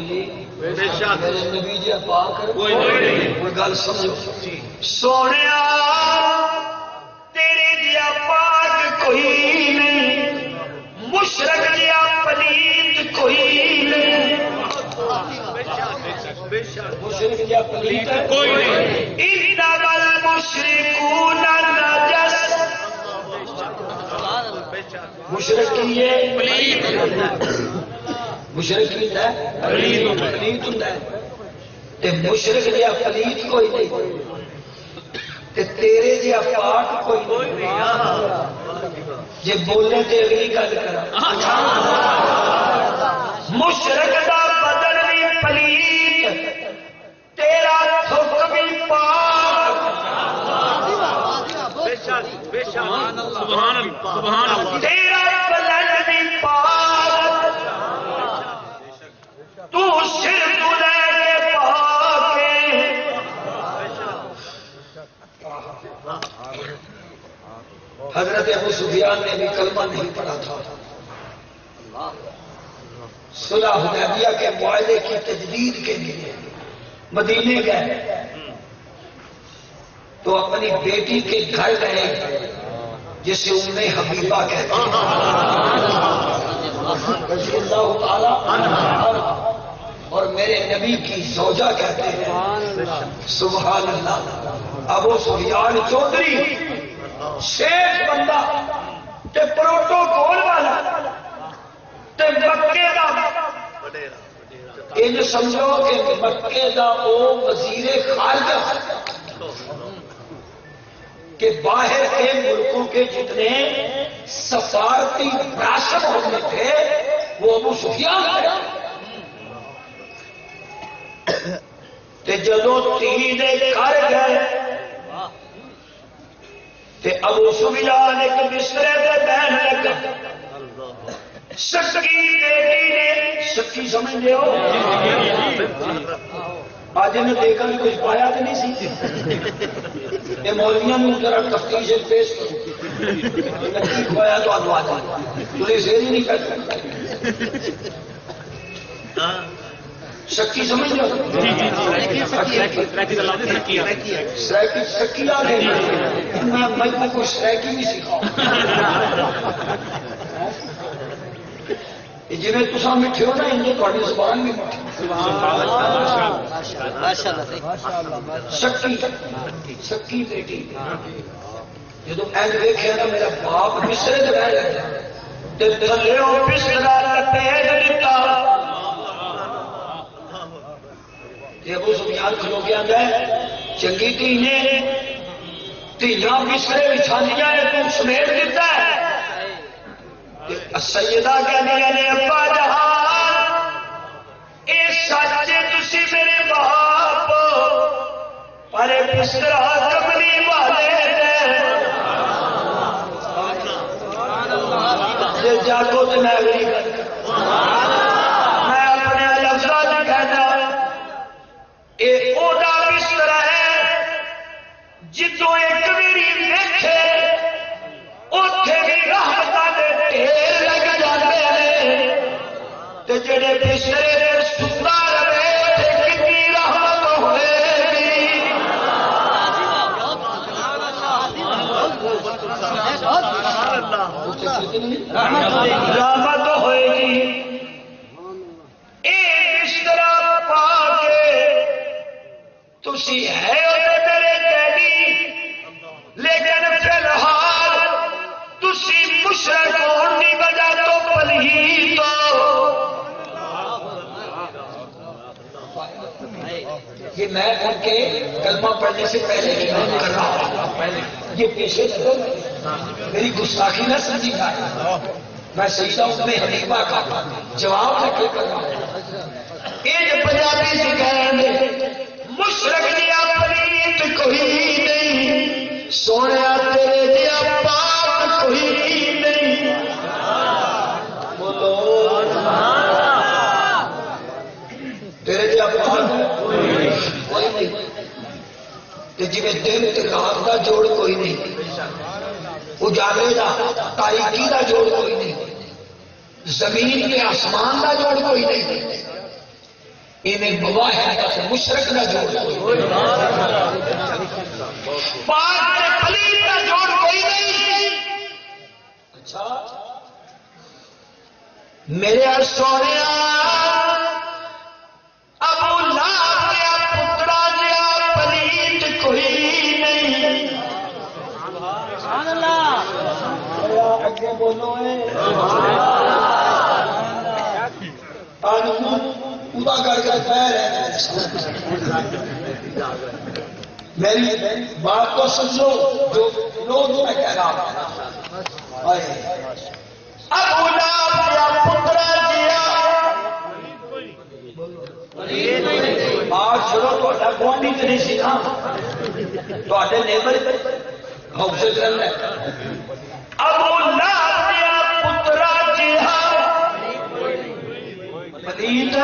کوئی بے شک میرے نبی جی پاک کوئی نہیں کوئی گل سمجھو سونے تیرے جیا پاک کوئی نہیں مشرک جیا پلیت کوئی نہیں بے شک مشرک جا پلیت کوئی نہیں انما المشرکون نجس مشرک کی ہے مشرک کی ہے پلیت ہوندا ہے تے مشرک جا پلیت کوئی نہیں تے تیرے جا پاک کوئی نہیں جے بولے تے اگلی گل کرا مشرک دا بدن بھی پلیت تیرا تھک بھی پاک بے شک سبحان اللہ تیرا بلد بھی پاک تو سر دلے کے پاک حضرت ابو سفیان نے بھی کلمہ نہیں پڑھا تھا صلح حدیبیہ کے معاہدے کی تجدید کے لیے مدینے گئے تو اپنی بیٹی کے گھر گئے جسے ام حبیبہ کہتے ہیں رضی اللہ تعالی عنہا اور میرے نبی کی زوجہ کہتے ہیں سبحان اللہ ابو سفیان چودھری شیخ بندہ تے پروٹوکول والا تے مکے دا یہ سمجھو کہ مکے دا وہ وزیر خارجہ کہ باہر کے ملکوں کے جتنے سفارتی راشن ہوتے تھے وہ ابو سفیان تھے تے جدو تین گھر گئے تے ابو سفیان ایک بسترے پہ بہن لگا سکی بیٹی نے سکی سمجھ لو آج میں دیکھا بھی کچھ پایا تو نہیں سی یہ مولویاں میں ذرا تفتیش پیش کروں پایا تو آدھو آدھو تجھے سیر ہی نہیں کرتا شکی سمجھ لو سکی آ گئی میں کوئی سریکی نہیں سکھاؤں جی تصا میٹھے ہو نا ان تھوڑی زبان بھی میٹھی سکی بیٹی جب این ویکیا نا میرا باپ مصرے سے رہ لگا ابو سفیان کھلو کے آتا ہے چنگی تھی نے تیاں مصرے بچھانیاں نے تم سمیٹ دیتا ہے سیدہ کہنے نے ابا جہان اے سچے تسی میرے باپ پر بستر کملی والے جاگو تو میں اگلی گل میں اپنے لفظات کہنا یہ اودا بستر ہے جتوں ایک میری دیکھے اتے بھی رحمتاں دے ڈھیر لگ جاتے ہیں تے جڑے بسترے تے ستا رہے تے کتنی رحمت ہوئے گی رحمت ہوئے گی اے بستر پا کے تسی ہے میرے ڈیڈی لیکن فی الحال تسی مشرک ہونے کی وجہ تو پلیت یہ میں ان کے کلمہ پڑھنے سے پہلے کی بات کر رہا ہوں یہ پیشے نظر میری گستاخی نہ سمجھی جائے میں سیدھا اس میں حلیمہ کا جواب رکھے کر رہا ہوں ایک پنجابی سے کہیں گے مشرک دیا پلیت کوئی نہیں سونے تیرے دیا پاک کوئی نہیں بولو تیرے دیا پاک کوئی نہیں جی دن رات کا جوڑ کوئی نہیں اجالے کا تاریخی کا جوڑ کوئی نہیں زمین کے آسمان کا جوڑ کوئی نہیں انہیں مواہد کا مشرک نہ جوڑ کوئی پاک تے پلیت کا جوڑ کوئی نہیں. اچھا میرے سونے ابو لہب دیا پترا جیا پلیت کوئی نہیں. سبحان اللہ. اگے بولو پورا کر کے میری بات کو سمجھو جو لوگ میں کہہ رہا ہوں. ابو لہب دیا پترا جیا آج چلو تو گوانی تو نہیں سی نا تے نیبر حوصلے کرنا. ابو لہب دیا پترا جیا پلیت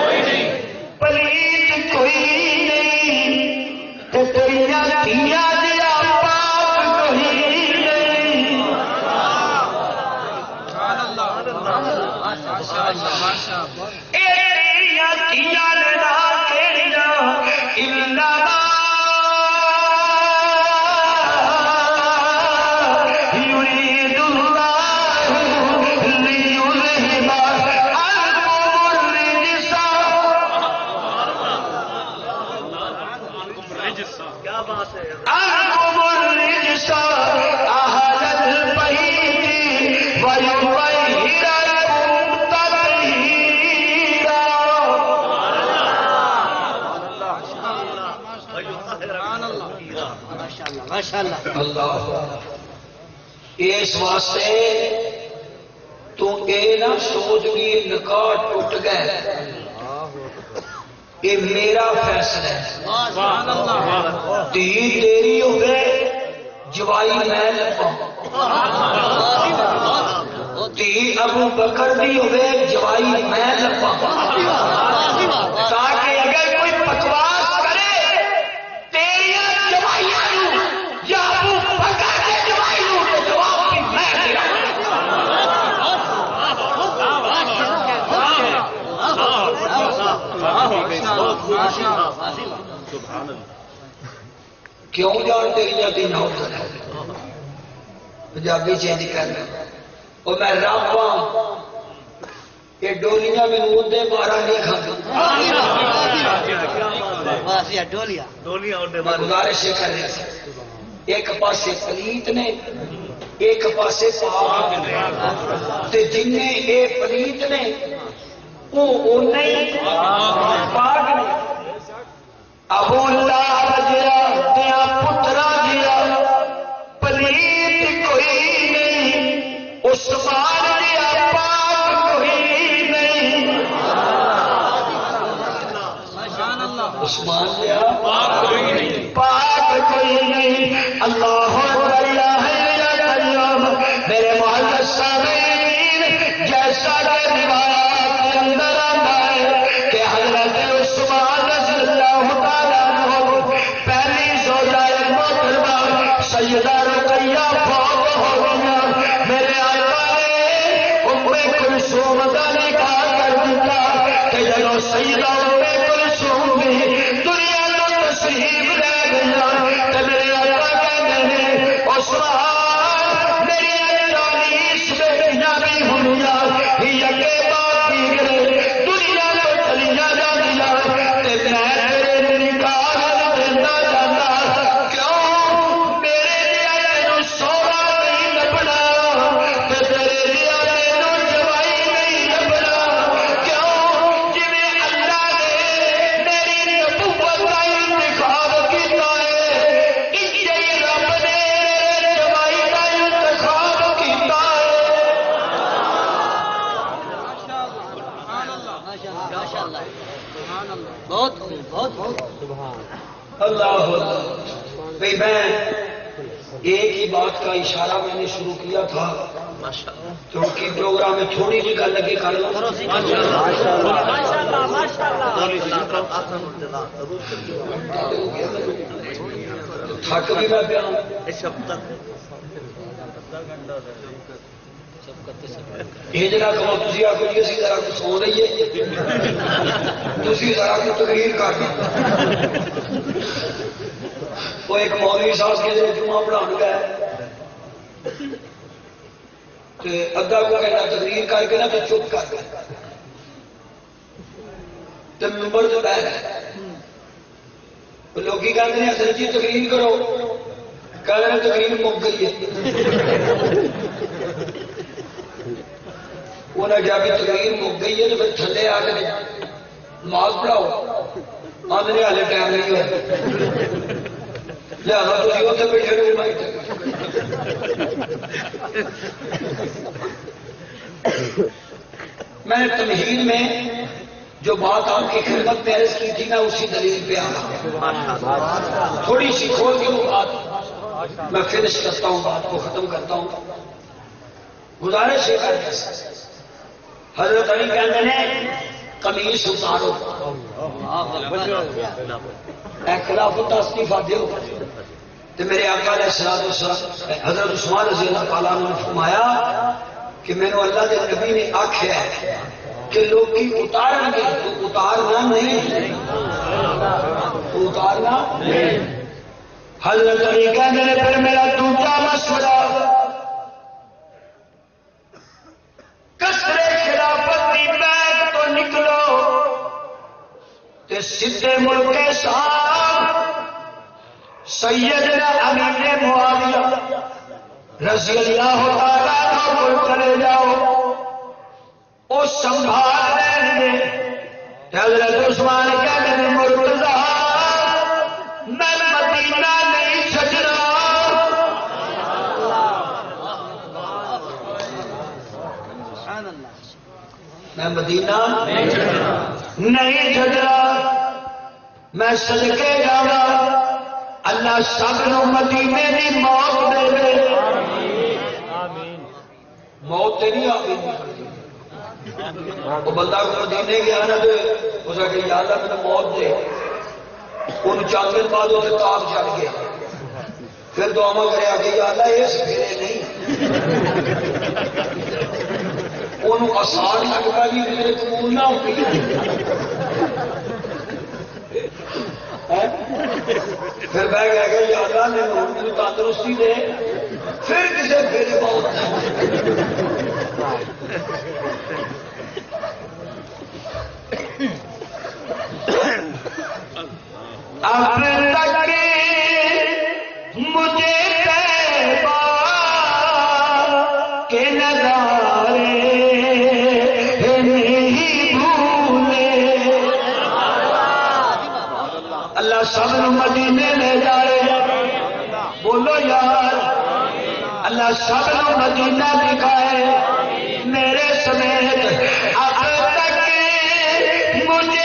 پلیت کوئی نہیں تیریا دیا دیا پاپ کوئی نہیں. تیریا دیا لڑا کیڑیا اللہ اس واسطے تو اے نہ سوچ بھی نکاح ٹوٹ گئے یہ میرا فیصلہ ہے. تی تیری ہو گئے جوائی میں لپا تی ابو بکر دی ہو گئے جوائی میں لپا تاکہ اگر کوئی بکواس کرے تیری جوائیاں یا ابو بکر کے جوائی تو جواب بھی میں دیا. کیوں جان تیری جاتی نہ پنجابی چینج کرنا اور میں رب ہوں یہ ڈولیاں میں اندے مارا نہیں کھاتی. میں گزارش کر رہا تھا ایک پاسے پلیت نے ایک پاسے پاک نے تے جن اے پلیت نے وہ پاک نے. ابو لہب جیا دیا پترا جیا پلیت کوئی نہیں عثمان جیا پاک کوئی نہیں. عثمان جیا پاک کوئی نہیں اللہ میرے معزز سامعین جیسا کہ روایات کے اندر آتا ہے کہ حضرت عثمان رضی اللہ تعالیٰ عنہ پہلی زوجہ محترمہ سیدہ رقیہ فوت ہو گیا. میرے آقا نے ام کلثوم کا نکاح کر دیا کہ جب سیدہ ام کلثوم بھی دنیا کو تشریف لے گیا تو میرے آقا کہتے ہیں عثمان میری 40 بیٹیاں بھی ہوئیاں یکے بات کی کرے دنیا کو چلی جا دیا تے میں تیرے نکاح دینا جانا کیوں میرے لیا تینوں سونا نہیں لبنا تے تیرے لیا تینوں جوائی نہیں لبنا کیوں جی اللہ نے میری نبوت کا انتخاب کیتا ہے اجے رب نے جوائی کا انتخاب کیتا ہے. بہت بہت اللہ بھائی میں ایک ہی بات کا اشارہ میں نے شروع کیا تھا کیونکہ پروگرام میں تھوڑی سی گل لگی کر لوں. تھک بھی میں پیا یہ جگہ کہو تھی آ کو جی اسی طرح سو رہیے تو تھی ذرا کی تقریر کر دی وہ ایک مولوی صاحب کے لیے جمعہ پڑھا گیا ادا کو کہنا تقریر کر کے نا تو چپ کر گیا تو ممبر تو بہ گئے لوگ کہتے ہیں حضرت جی تقریر کرو کہہ رہے تقریر مک گئی ہے انہیں جا کے تقریر مک گئی ہے تو پھر تھلے آ کے نماز پڑھاؤ آدھے ہالے ٹائم نہیں ہوا لہٰذا تھی اتنے بیٹھے رہو میں نے تمہید میں جو بات آپ کی خدمت میں عرض کی تھی نا اسی دلیل پہ آ تھوڑی سی کھول کے وہ بات میں فنش کرتا ہوں بات کو ختم کرتا ہوں گزارش ہے حضرت علی کہتے ہیں قمیص اتارو اے خلافت استعفا دیو تو میرے آقا علیہ الصلوۃ والسلام حضرت عثمان رضی اللہ تعالیٰ عنہ نے فرمایا کہ میں نے اللہ کے نبی نے آخیا ہے کہ لوگ کی اتاریں گے تو اتارنا نہیں اتارنا حضرت علی کہتے ہیں پھر میرا دوسرا مشورہ کسرے خلافت کی بیگ تو نکلو تے سیدھے ملک شام سیدنا امیر معاویہ رضی اللہ تعالیٰ عنہ کو چلے جاؤ وہ سنبھال لیں گے حضرت عثمان کہتے ہیں مرتضیٰ میں مدینہ نہیں چھجنا میں مدینہ نہیں چھجنا میں صدقے جانا اللہ سب نو مدینے کی موت دے دے موت نہیں آ وہ بندہ کو مدینے گیا نا تو اس نے کہا یا اللہ مجھے موت دے ان چند دن بعد وہ تاب چڑھ گیا پھر دعا کرے آگے یا اللہ اس پھیرے نہیں انہوں آسان لگتا جی میرے قبول نہ ہوئی پھر بہ گیا کہ یا اللہ نے مجھے تندرستی دے پھر کسی پھیرے بہت اب تک مجھے تیبہ کے نظارے نہیں بھولے اللہ سب مدینے لے جائے بولو یار اللہ سب مدینہ دکھائے میرے سمیت اب تک مجھے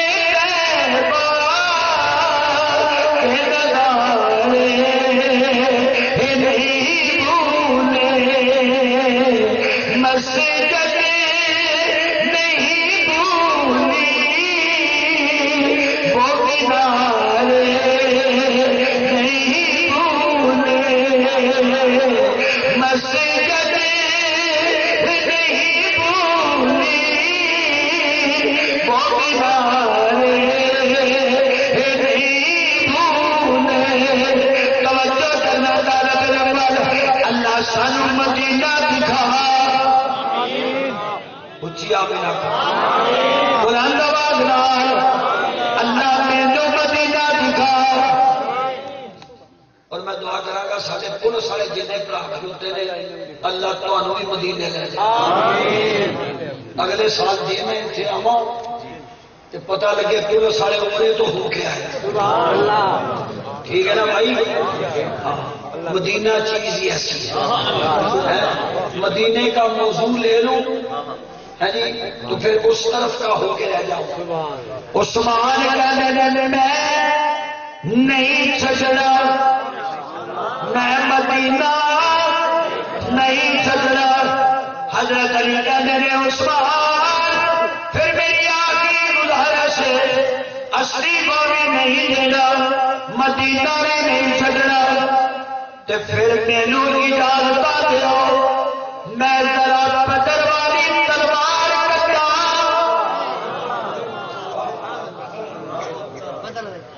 بلند آواز نال اللہ نے جو مدینہ دکھا اور میں دعا کرا گا سارے پولیس والے جن بھرا کھلوتے ہیں اللہ تمہوں بھی مدینے لے جائے اگلے سال جی میں اتنے آوا تو پتا لگے پولیس والے عمرے تو ہو کے آئے ٹھیک ہے نا بھائی مدینہ چیز ہی ایسی ہے مدینے کا موضوع لے لوں ہے جی تو پھر اس طرف کا ہو کے رہ جاؤ عثمان کہنے لگے میں نہیں چھجڑا میں مدینہ نہیں چھجڑا حضرت علی کہنے لگے عثمان پھر میری آخری گزارش اصلی گوری نہیں دینا مدینہ میں نہیں چھجڑا تو پھر مینو اجازت دو میں ذرا بدر والی تلوار کٹا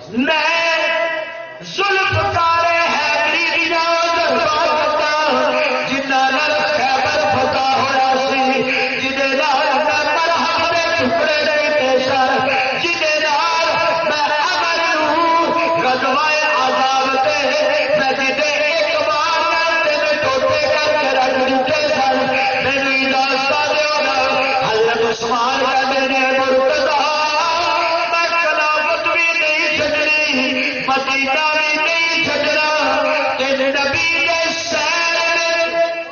میں ذوالفقار حیدری دی دربار کرتا جنہ نال خیبر فتح ہویا سی جدے نال میں مرحب دے ٹکڑے کیتے سن جدے نال میں عمر نوں غزوہ عذاب تے میں جدے ایک بار نال تین ٹوٹے کر کے رکھ دیتے سن میری داستا دیو نا حضرت عثمان کہندے نے مرتضی میں خلافت بھی نہیں چھڈنی مدینہ بھی نہیں چھڈنا تین نبی دے سیر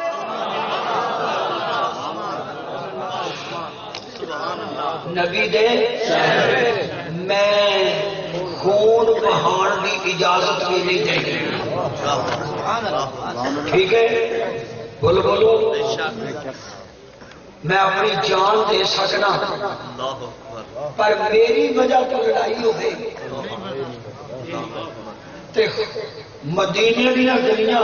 نبی دے میں خون بہان کی اجازت بھی نہیں دے گی ٹھیک ہے بولو بولو میں اپنی جان دے سکنا پر میری وجہ تو لڑائی ہوئے مدینے دیا گلیاں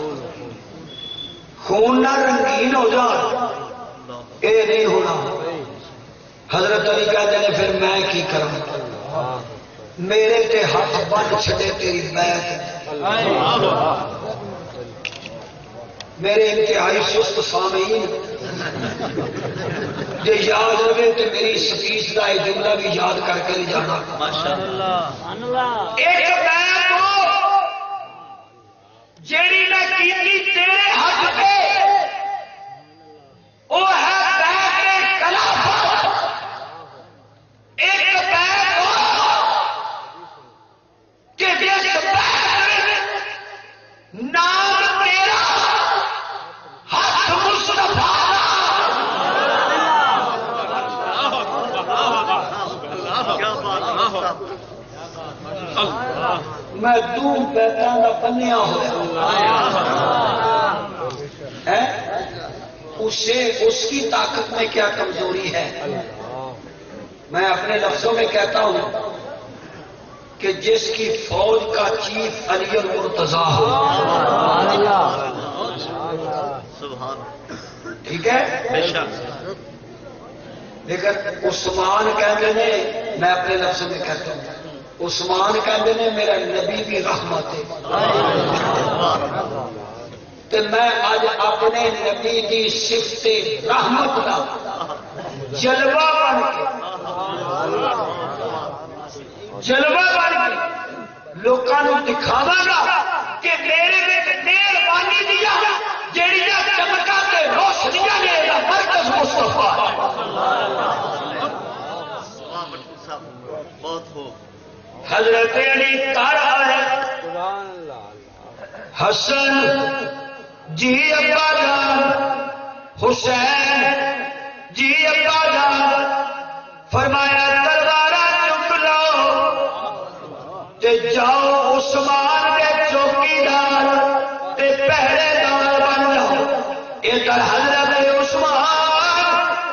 خون نہ رنگین ہو جان یہ نہیں ہونا حضرت علی کہتے ہیں پھر میں کی کروں میرے تے ہاتھ بن چھڑے تیری بیعت میرے انتہائی سست سامعین جو یاد ہوئے تو میری سپیچ کا یہ جملہ بھی یاد کر کے جانا ایک بیعت ہو جیڑی نہ کی تیرے حق پہ وہ ہے بیعت خلافت ایک بیعت ہو کہ جس بیعت نام تیرا حق مصطفیٰ میں دور بیٹھا کا بنیا ہوا اسے اس کی طاقت میں کیا کمزوری ہے میں اپنے لفظوں میں کہتا ہوں کہ جس کی فوج کا چیف علی المرتضیٰ ہو ٹھیک ہے لیکن عثمان کہتے ہیں میں اپنے لفظوں میں کہتا ہوں عثمان کہتے ہیں میرا نبی بھی رحمت ہے تو میں آج اپنے نبی کی صفت رحمت کا جلوہ بن کے لوگوں دکھاوا گا کہ میرے مہربانی دیا جہاں چمکا کے روشنیاں نے مرکز مصطفیٰ بہت ہو حضرت علی کارا ہے حسن جی ابا جان حسین جی ابا جان فرمایا تلوارا چک لو تے جاؤ عثمان کے چوکیدار تے پہرے دار بن جاؤ ادھر حضرت عثمان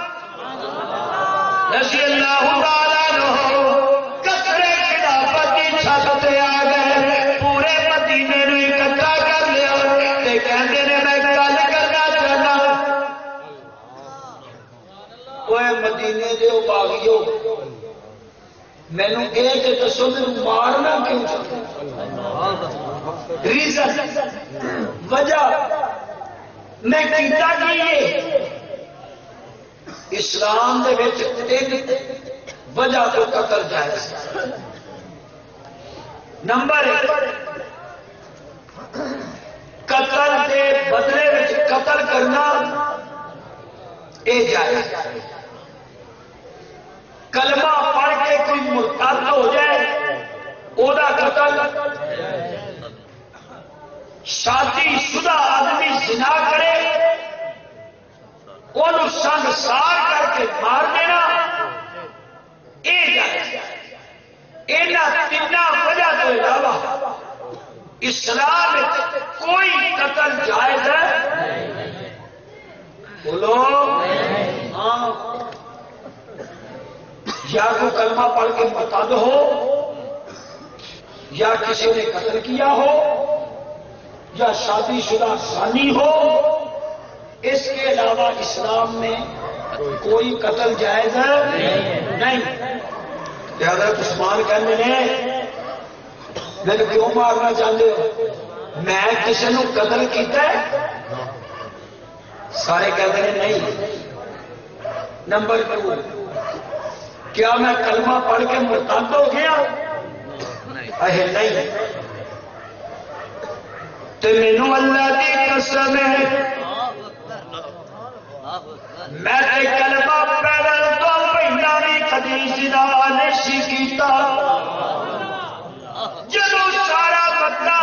رضی اللہ تعالیٰ عنہ کترے خلافت کی چھت تے آ گئے پورے مدینے نو اکٹھا کر لیا تے کہندے نے میں گل کرنا چاہنا اوے مدینے دے باغیو مینو یہ کہ دسو میرے مارنا کیوں چاہتے ریزن وجہ میں کیتا کی اسلام دے وچ ایک وجہ تو قتل جائز نمبر قتل کے بدلے وچ قتل کرنا یہ جائز کلمہ پڑھ کے کوئی مرتد ہو جائے وہ قتل شادی شدہ آدمی زنا کرے وہ سنگ سار کر کے مار دینا یہاں تین وجہ تو علاوہ اسلام کوئی قتل جائز ہے بولو ہاں یا کوئی کلمہ پڑھ کے مرتد ہو یا کسی نے قتل کیا ہو یا شادی شدہ ثانی ہو اس کے علاوہ اسلام میں کوئی قتل جائز نہیں. حضرت عثمان کہنے نے میرے کیوں مارنا چاہتے ہو؟ میں کسی نے قتل کیتا ہے؟ سارے کہتے ہیں نہیں۔ نمبر 2، کیا میں کلمہ پڑھ کے مرتد ہو گیا؟ اے نہیں۔ تو مینو اللہ کی قسم ہے میں کلمہ پڑھن تو پہلا بھی کدی زنا نہیں کیتا۔ جدو سارا بندہ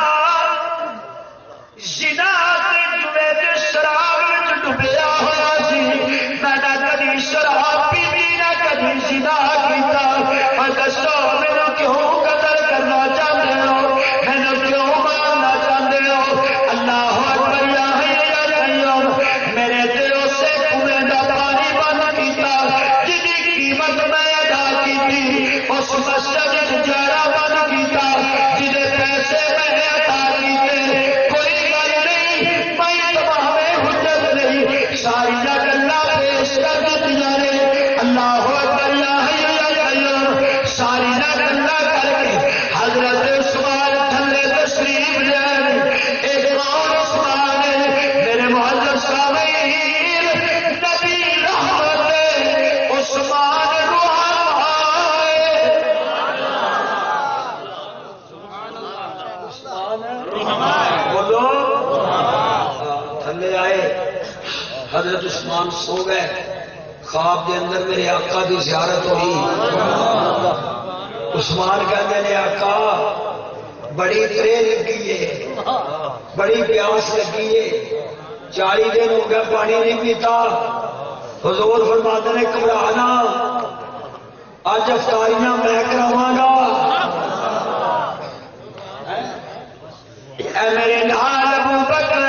زنا تے جوے تے شراب ڈبیا ہوا سی، میں نہ کدی شراب پیتی نہ کدی زنا کیتا۔ اور دسو میرے کیوں قتل کرنا چاہتے ہو؟ میرے کیوں مارنا چاہتے ہو؟ اللہ اکبر یا حی یا قیوم، میرے دلوں سے کنویں دا پانی بند کیتا، جدی قیمت میں ادا کی تھی اس مسجد جارا بند کیتا، جدے پیسے میں ادا کیتے، کوئی گل نہیں، میں تمام حجت نہیں، ساری گلا پیش کر دیتی نے۔ اللہ اکبر یا حی یا قیوم، ساری گلا کر کے حضرت عثمان تھلے تشریف لے۔ ایک اور عثمان میرے معذر سامعین، نبی رحمت عثمان بولو تھلے آئے۔ حضرت عثمان سو گئے، خواب کے اندر میرے آقا کی زیارت ہوئی۔ عثمان کہتے ہیں آقا بڑی ترے لگی ہے، بڑی پیاس لگی ہے، 40 دن ہو گیا پانی نہیں پیتا۔ حضور فرماتے ہیں گھبرانا، اج افطاریاں میں کراواں گا۔ اے میرے نال ابو بکر،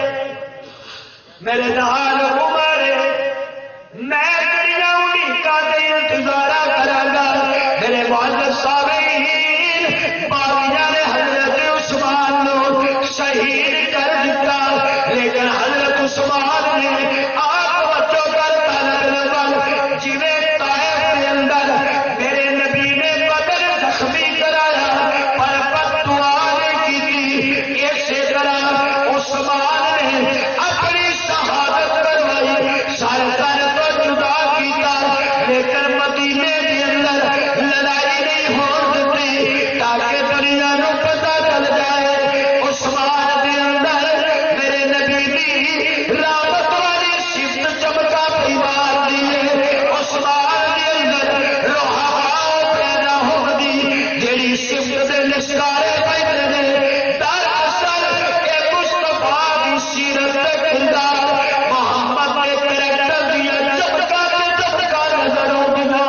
میرے نال عمر، میں تیریا امیداں دے انتظار کراں گا۔ میرے والد صاحبین باغیاں نے حضرت عثمان نو شہید کر دیتا، لیکن حضرت عثمان نے آپ توجہ کر طلب جویں طائف کے اندر میرے نبی نے بدر زخمی کرایا پر بددعا نہیں کی، اسی طرح عثمان نے اپنی شہادت کروائی، سارے تو جدا کیتا، لیکن مدینے کے اندر لڑائی نہیں ہو دیتی تاکہ دنیا نو پتہ چل جائے عثمان کے اندر میرے نبی دی رحمت والی صفت چمکا پی مار دی۔ عثمان کے اندر روحاں پیدا ہو دی، جیڑی صفت دے نشکارے پہنے نے دراصل اے مصطفیٰ دی سیرت دے کردار محمد کے کریکٹر دیا چمکا نظر ہوگا۔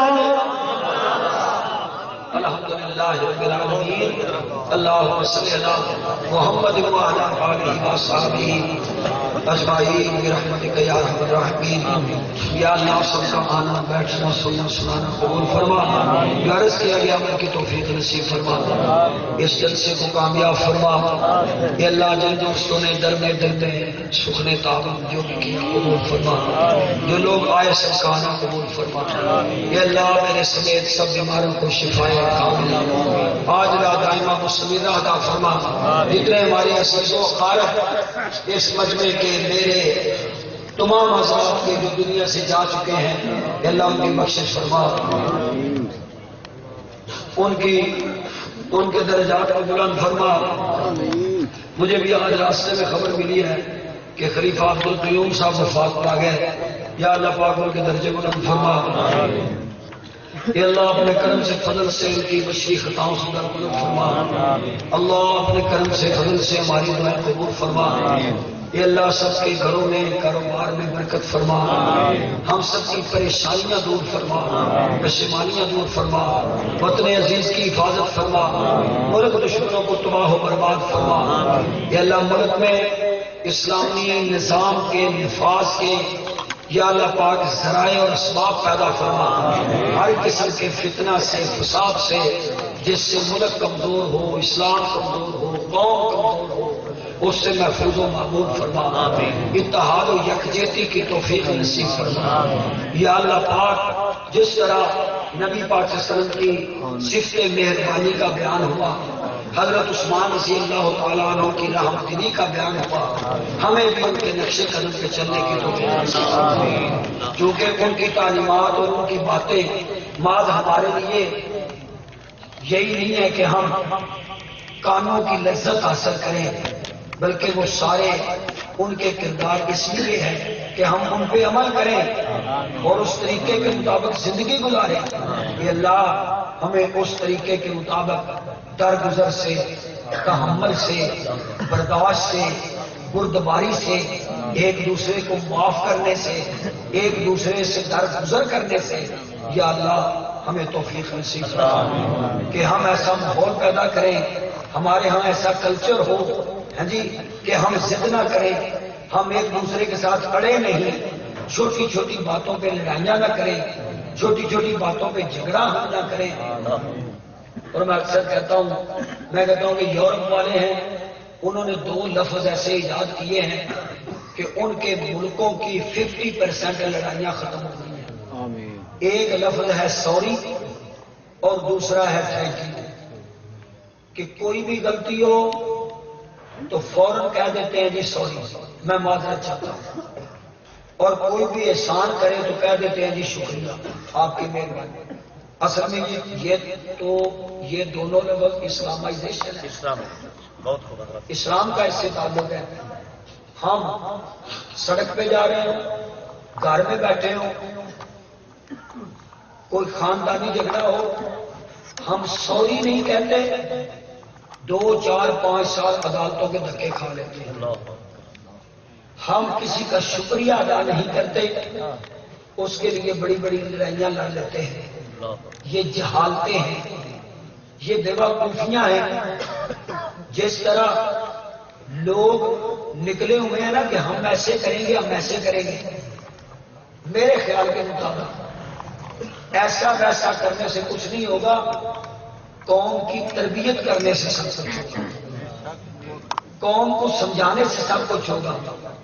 الحمدللہ رب العالمین، اللہم صلی علی محمد وعلی آلہ وصحبہ اجمعین برحمتک یا ارحم الراحمین۔ یا اللہ سب کا آنا بیٹھنا سننا سنانا قبول فرما، عرض کیا گیا عمل کی توفیق نصیب فرما، اس جلسے کو کامیاب فرما۔ یا اللہ جن دوستوں نے در میں دردیں سکھنے تعاون جو بھی کیا قبول فرما، جو لوگ آئے سب کا آنا قبول فرما۔ یا اللہ میرے سمیت سب بیماروں کو شفائے کاملہ آج لا دائمہ مسلمہ عطا فرما۔ جتنے ہمارے عزیز و اقارب اس مجمع کے میرے تمام حضرات کے جو دنیا سے جا چکے ہیں، یا اللہ ان کی بخشش فرما، ان کے درجات کو بلند فرما۔ مجھے بھی آج راستے میں خبر ملی ہے کہ خلیفہ عبدالقیوم صاحب وفات پا گئے، یا اللہ پاک ان کے درجے بلند فرما۔ یا اللہ اپنے کرم سے فضل سے ان کی مشری خطاؤں سے درگزر فرما۔ اللہ اپنے کرم سے فضل سے ہماری دعائیں قبول فرما۔ یا اللہ سب کے گھروں میں کاروبار میں برکت فرما، ہم سب کی پریشانیاں دور فرما، پشیمانیاں دور فرما، وطن عزیز کی حفاظت فرما، ملک دشمنوں کو تباہ و برباد فرما۔ یا اللہ ملک میں اسلامی نظام کے نفاذ کے یا اللہ پاک ذرائع اور اسباب پیدا فرما، ہر قسم کے فتنہ سے فساد سے جس سے ملک کمزور ہو، اسلام کمزور ہو، قوم کمزور ہو، اس سے محفوظ و معبود فرما۔ اتحاد و یکجہتی کی توفیق نصیب فرما۔ یا اللہ پاک جس طرح نبی پاک صلی اللہ علیہ وسلم کی صفت مہربانی کا بیان ہوا، حضرت عثمان رضی اللہ تعالیٰ عنہ کی رحمت دلی کا بیان ہوا، ہمیں بھی ان کے نقش قدم پہ چلنے کی توفیق نصیب فرمائے، کیونکہ ان کی تعلیمات اور ان کی باتیں بعض ہمارے لیے یہی نہیں ہے کہ ہم کانوں کی لذت حاصل کریں، بلکہ وہ سارے ان کے کردار اس لیے ہے کہ ہم ان پہ عمل کریں اور اس طریقے کے مطابق زندگی گزاریں۔ یہ اللہ ہمیں اس طریقے کے مطابق درگزر سے، تحمل سے، برداشت سے، بردباری سے، ایک دوسرے کو معاف کرنے سے، ایک دوسرے سے درگزر کرنے سے، یا اللہ ہمیں توفیق نصیب فرما کہ ہم ایسا ماحول پیدا کریں، ہمارے ہاں ایسا کلچر ہو، ہاں جی، کہ ہم ضد نہ کریں، ہم ایک دوسرے کے ساتھ اڑے نہیں، چھوٹی چھوٹی باتوں پہ لڑائیاں نہ کریں، چھوٹی چھوٹی باتوں پہ جھگڑا ہم نہ کریں۔ اور میں اکثر کہتا ہوں کہ یورپ والے ہیں، انہوں نے 2 لفظ ایسے ایجاد کیے ہیں کہ ان کے ملکوں کی 50% لڑائیاں ختم ہو گئی ہیں۔ ایک لفظ ہے سوری اور دوسرا ہے تھینک یو، کہ کوئی بھی غلطی ہو تو فوراً کہہ دیتے ہیں جی سوری، میں معذرت چاہتا ہوں، اور کوئی بھی احسان کرے تو کہہ دیتے ہیں جی شکریہ، آپ کی مہربانی۔ اصل میں یہ دونوں لفظ اسلامائزیشن ہے، اسلام کا اس سے تعلق ہے۔ ہم سڑک پہ جا رہے ہوں، گھر میں بیٹھے ہوں، کوئی خاندانی جھگڑا ہو، ہم سوری نہیں کہتے، 2 4 5 سال عدالتوں کے دھکے کھا لیتے ہیں۔ ہم کسی کا شکریہ ادا نہیں کرتے، اس کے لیے بڑی بڑی لڑائیاں لڑ لیتے ہیں۔ یہ جہالتیں ہیں، یہ بیوقوفیاں ہیں۔ جس طرح لوگ نکلے ہوئے ہیں نا کہ ہم ایسے کریں گے، ہم ایسے کریں گے، میرے خیال کے مطابق ایسا ویسا کرنے سے کچھ نہیں ہوگا، قوم کی تربیت کرنے سے سب کچھ ہوگا، قوم کو سمجھانے سے سب کچھ ہوگا۔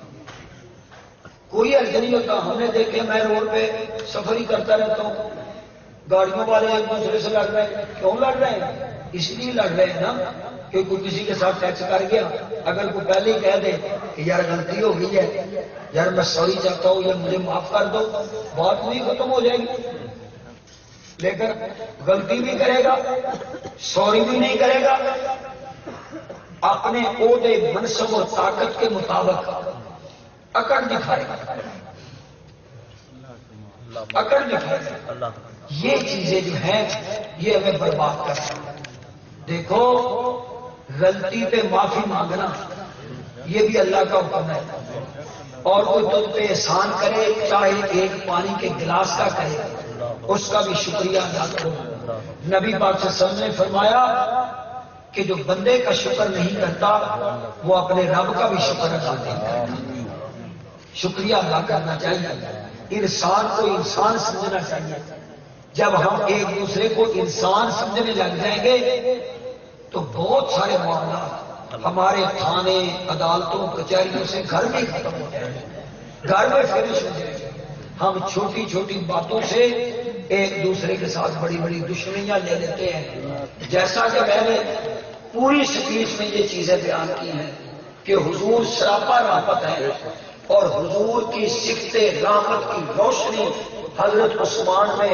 کوئی عرض نہیں ہوتا۔ ہم نے دیکھے، میں روڈ پہ سفر ہی کرتا رہتا ہوں، گاڑیوں والے ایک دوسرے سے لڑ رہے ہیں۔ کیوں لڑ رہے ہیں؟ اس لیے لڑ رہے ہیں نا کہ کوئی کسی کے ساتھ ٹیکس کر گیا، اگر کوئی پہلے ہی کہہ دے کہ یار غلطی ہو گئی ہے، یار میں سوری چاہتا ہوں یا مجھے معاف کر دو، بات نہیں ختم ہو جائے گی۔ لیکن غلطی بھی کرے گا، سوری بھی نہیں کرے گا، اپنے عہدے، منصب اور طاقت کے مطابق اکڑ دکھائے گا، اکڑ دکھائے گا۔ یہ چیزیں جو ہیں یہ ہمیں برباد کرتی ہیں۔ دیکھو، غلطی پہ معافی مانگنا یہ بھی اللہ کا حکم ہے، اور کوئی تجھ پہ احسان کرے، چاہے ایک پانی کے گلاس کا کرے، اس کا بھی شکریہ ادا کرو۔ نبی پاک صلی اللہ علیہ وسلم نے فرمایا کہ جو بندے کا شکر نہیں کرتا وہ اپنے رب کا بھی شکر ادا نہیں کرتا۔ شکریہ ادا کرنا چاہیے، انسان کو انسان سمجھنا چاہیے۔ جب ہم ایک دوسرے کو انسان سمجھنے لگ جائیں گے تو بہت سارے معاملات ہمارے تھانے، عدالتوں، کچہریوں سے گھر میں ختم ہو جائیں گے، گھر میں فنش ہو جائیں گے۔ ہم چھوٹی چھوٹی باتوں سے ایک دوسرے کے ساتھ بڑی بڑی دشمنیاں لے لیتے ہیں۔ جیسا کہ میں نے پوری سپیچ میں یہ چیزیں بیان کی ہیں کہ حضور سراپا رحمت ہے، اور حضور کی سکت رحمت کی روشنی حضرت عثمان میں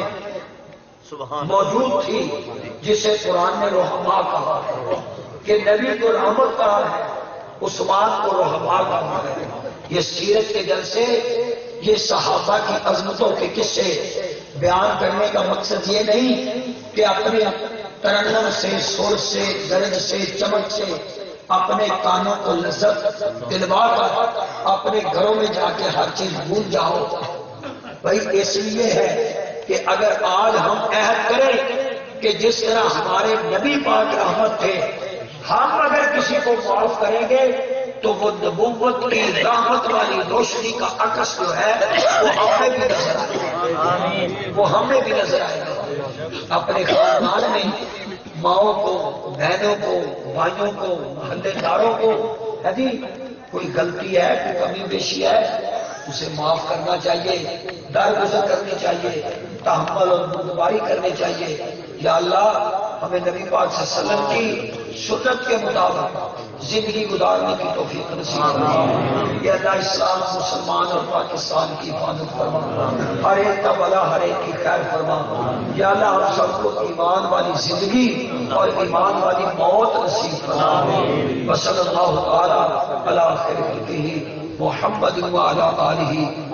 موجود تھی، جسے قرآن نے رحماء کہا ہے کہ نبی کو رحمت کہا ہے، عثمان کو رحماء کہا ہے۔ یہ سیرت کے جلسے، یہ صحابہ کی عظمتوں کے قصے بیان کرنے کا مقصد یہ نہیں کہ اپنے ترنم سے، سر سے، گرج سے، چمک سے اپنے کانوں کو لذت دلوا کر اپنے گھروں میں جا کے ہر چیز بھول جاؤ۔ بھائی اس لیے ہے کہ اگر آج ہم عہد کریں کہ جس طرح ہمارے نبی پاک رحمت تھے، ہم اگر کسی کو معاف کریں گے تو وہ نبوت کی رحمت والی روشنی کا عکس جو ہے وہ ہمیں بھی نظر آئے گا، وہ ہمیں بھی نظر آئے گا۔ اپنے خاندان میں ماؤں کو، بہنوں کو، بھائیوں کو، محلے داروں کو یدی کوئی غلطی ہے، کوئی کمی بیشی ہے، اسے معاف کرنا چاہیے، درگزر کرنی چاہیے، تحمل اور بردباری کرنی چاہیے۔ یا اللہ ہمیں نبی پاک صلی اللہ علیہ وسلم کی سنت کے مطابق زندگی گزارنے کی توفیق نصیب فرما۔ یا اللہ اسلام مسلمان اور پاکستان کی حفاظت فرما، ہر ایک کا بھلا ہر ایک کی خیر فرما۔ یا اللہ ہم سب کو ایمان والی زندگی اور ایمان والی موت نصیب فرما۔ وصلی اللہ تعالی علی خیر خلقہ محمد وعلی آلہ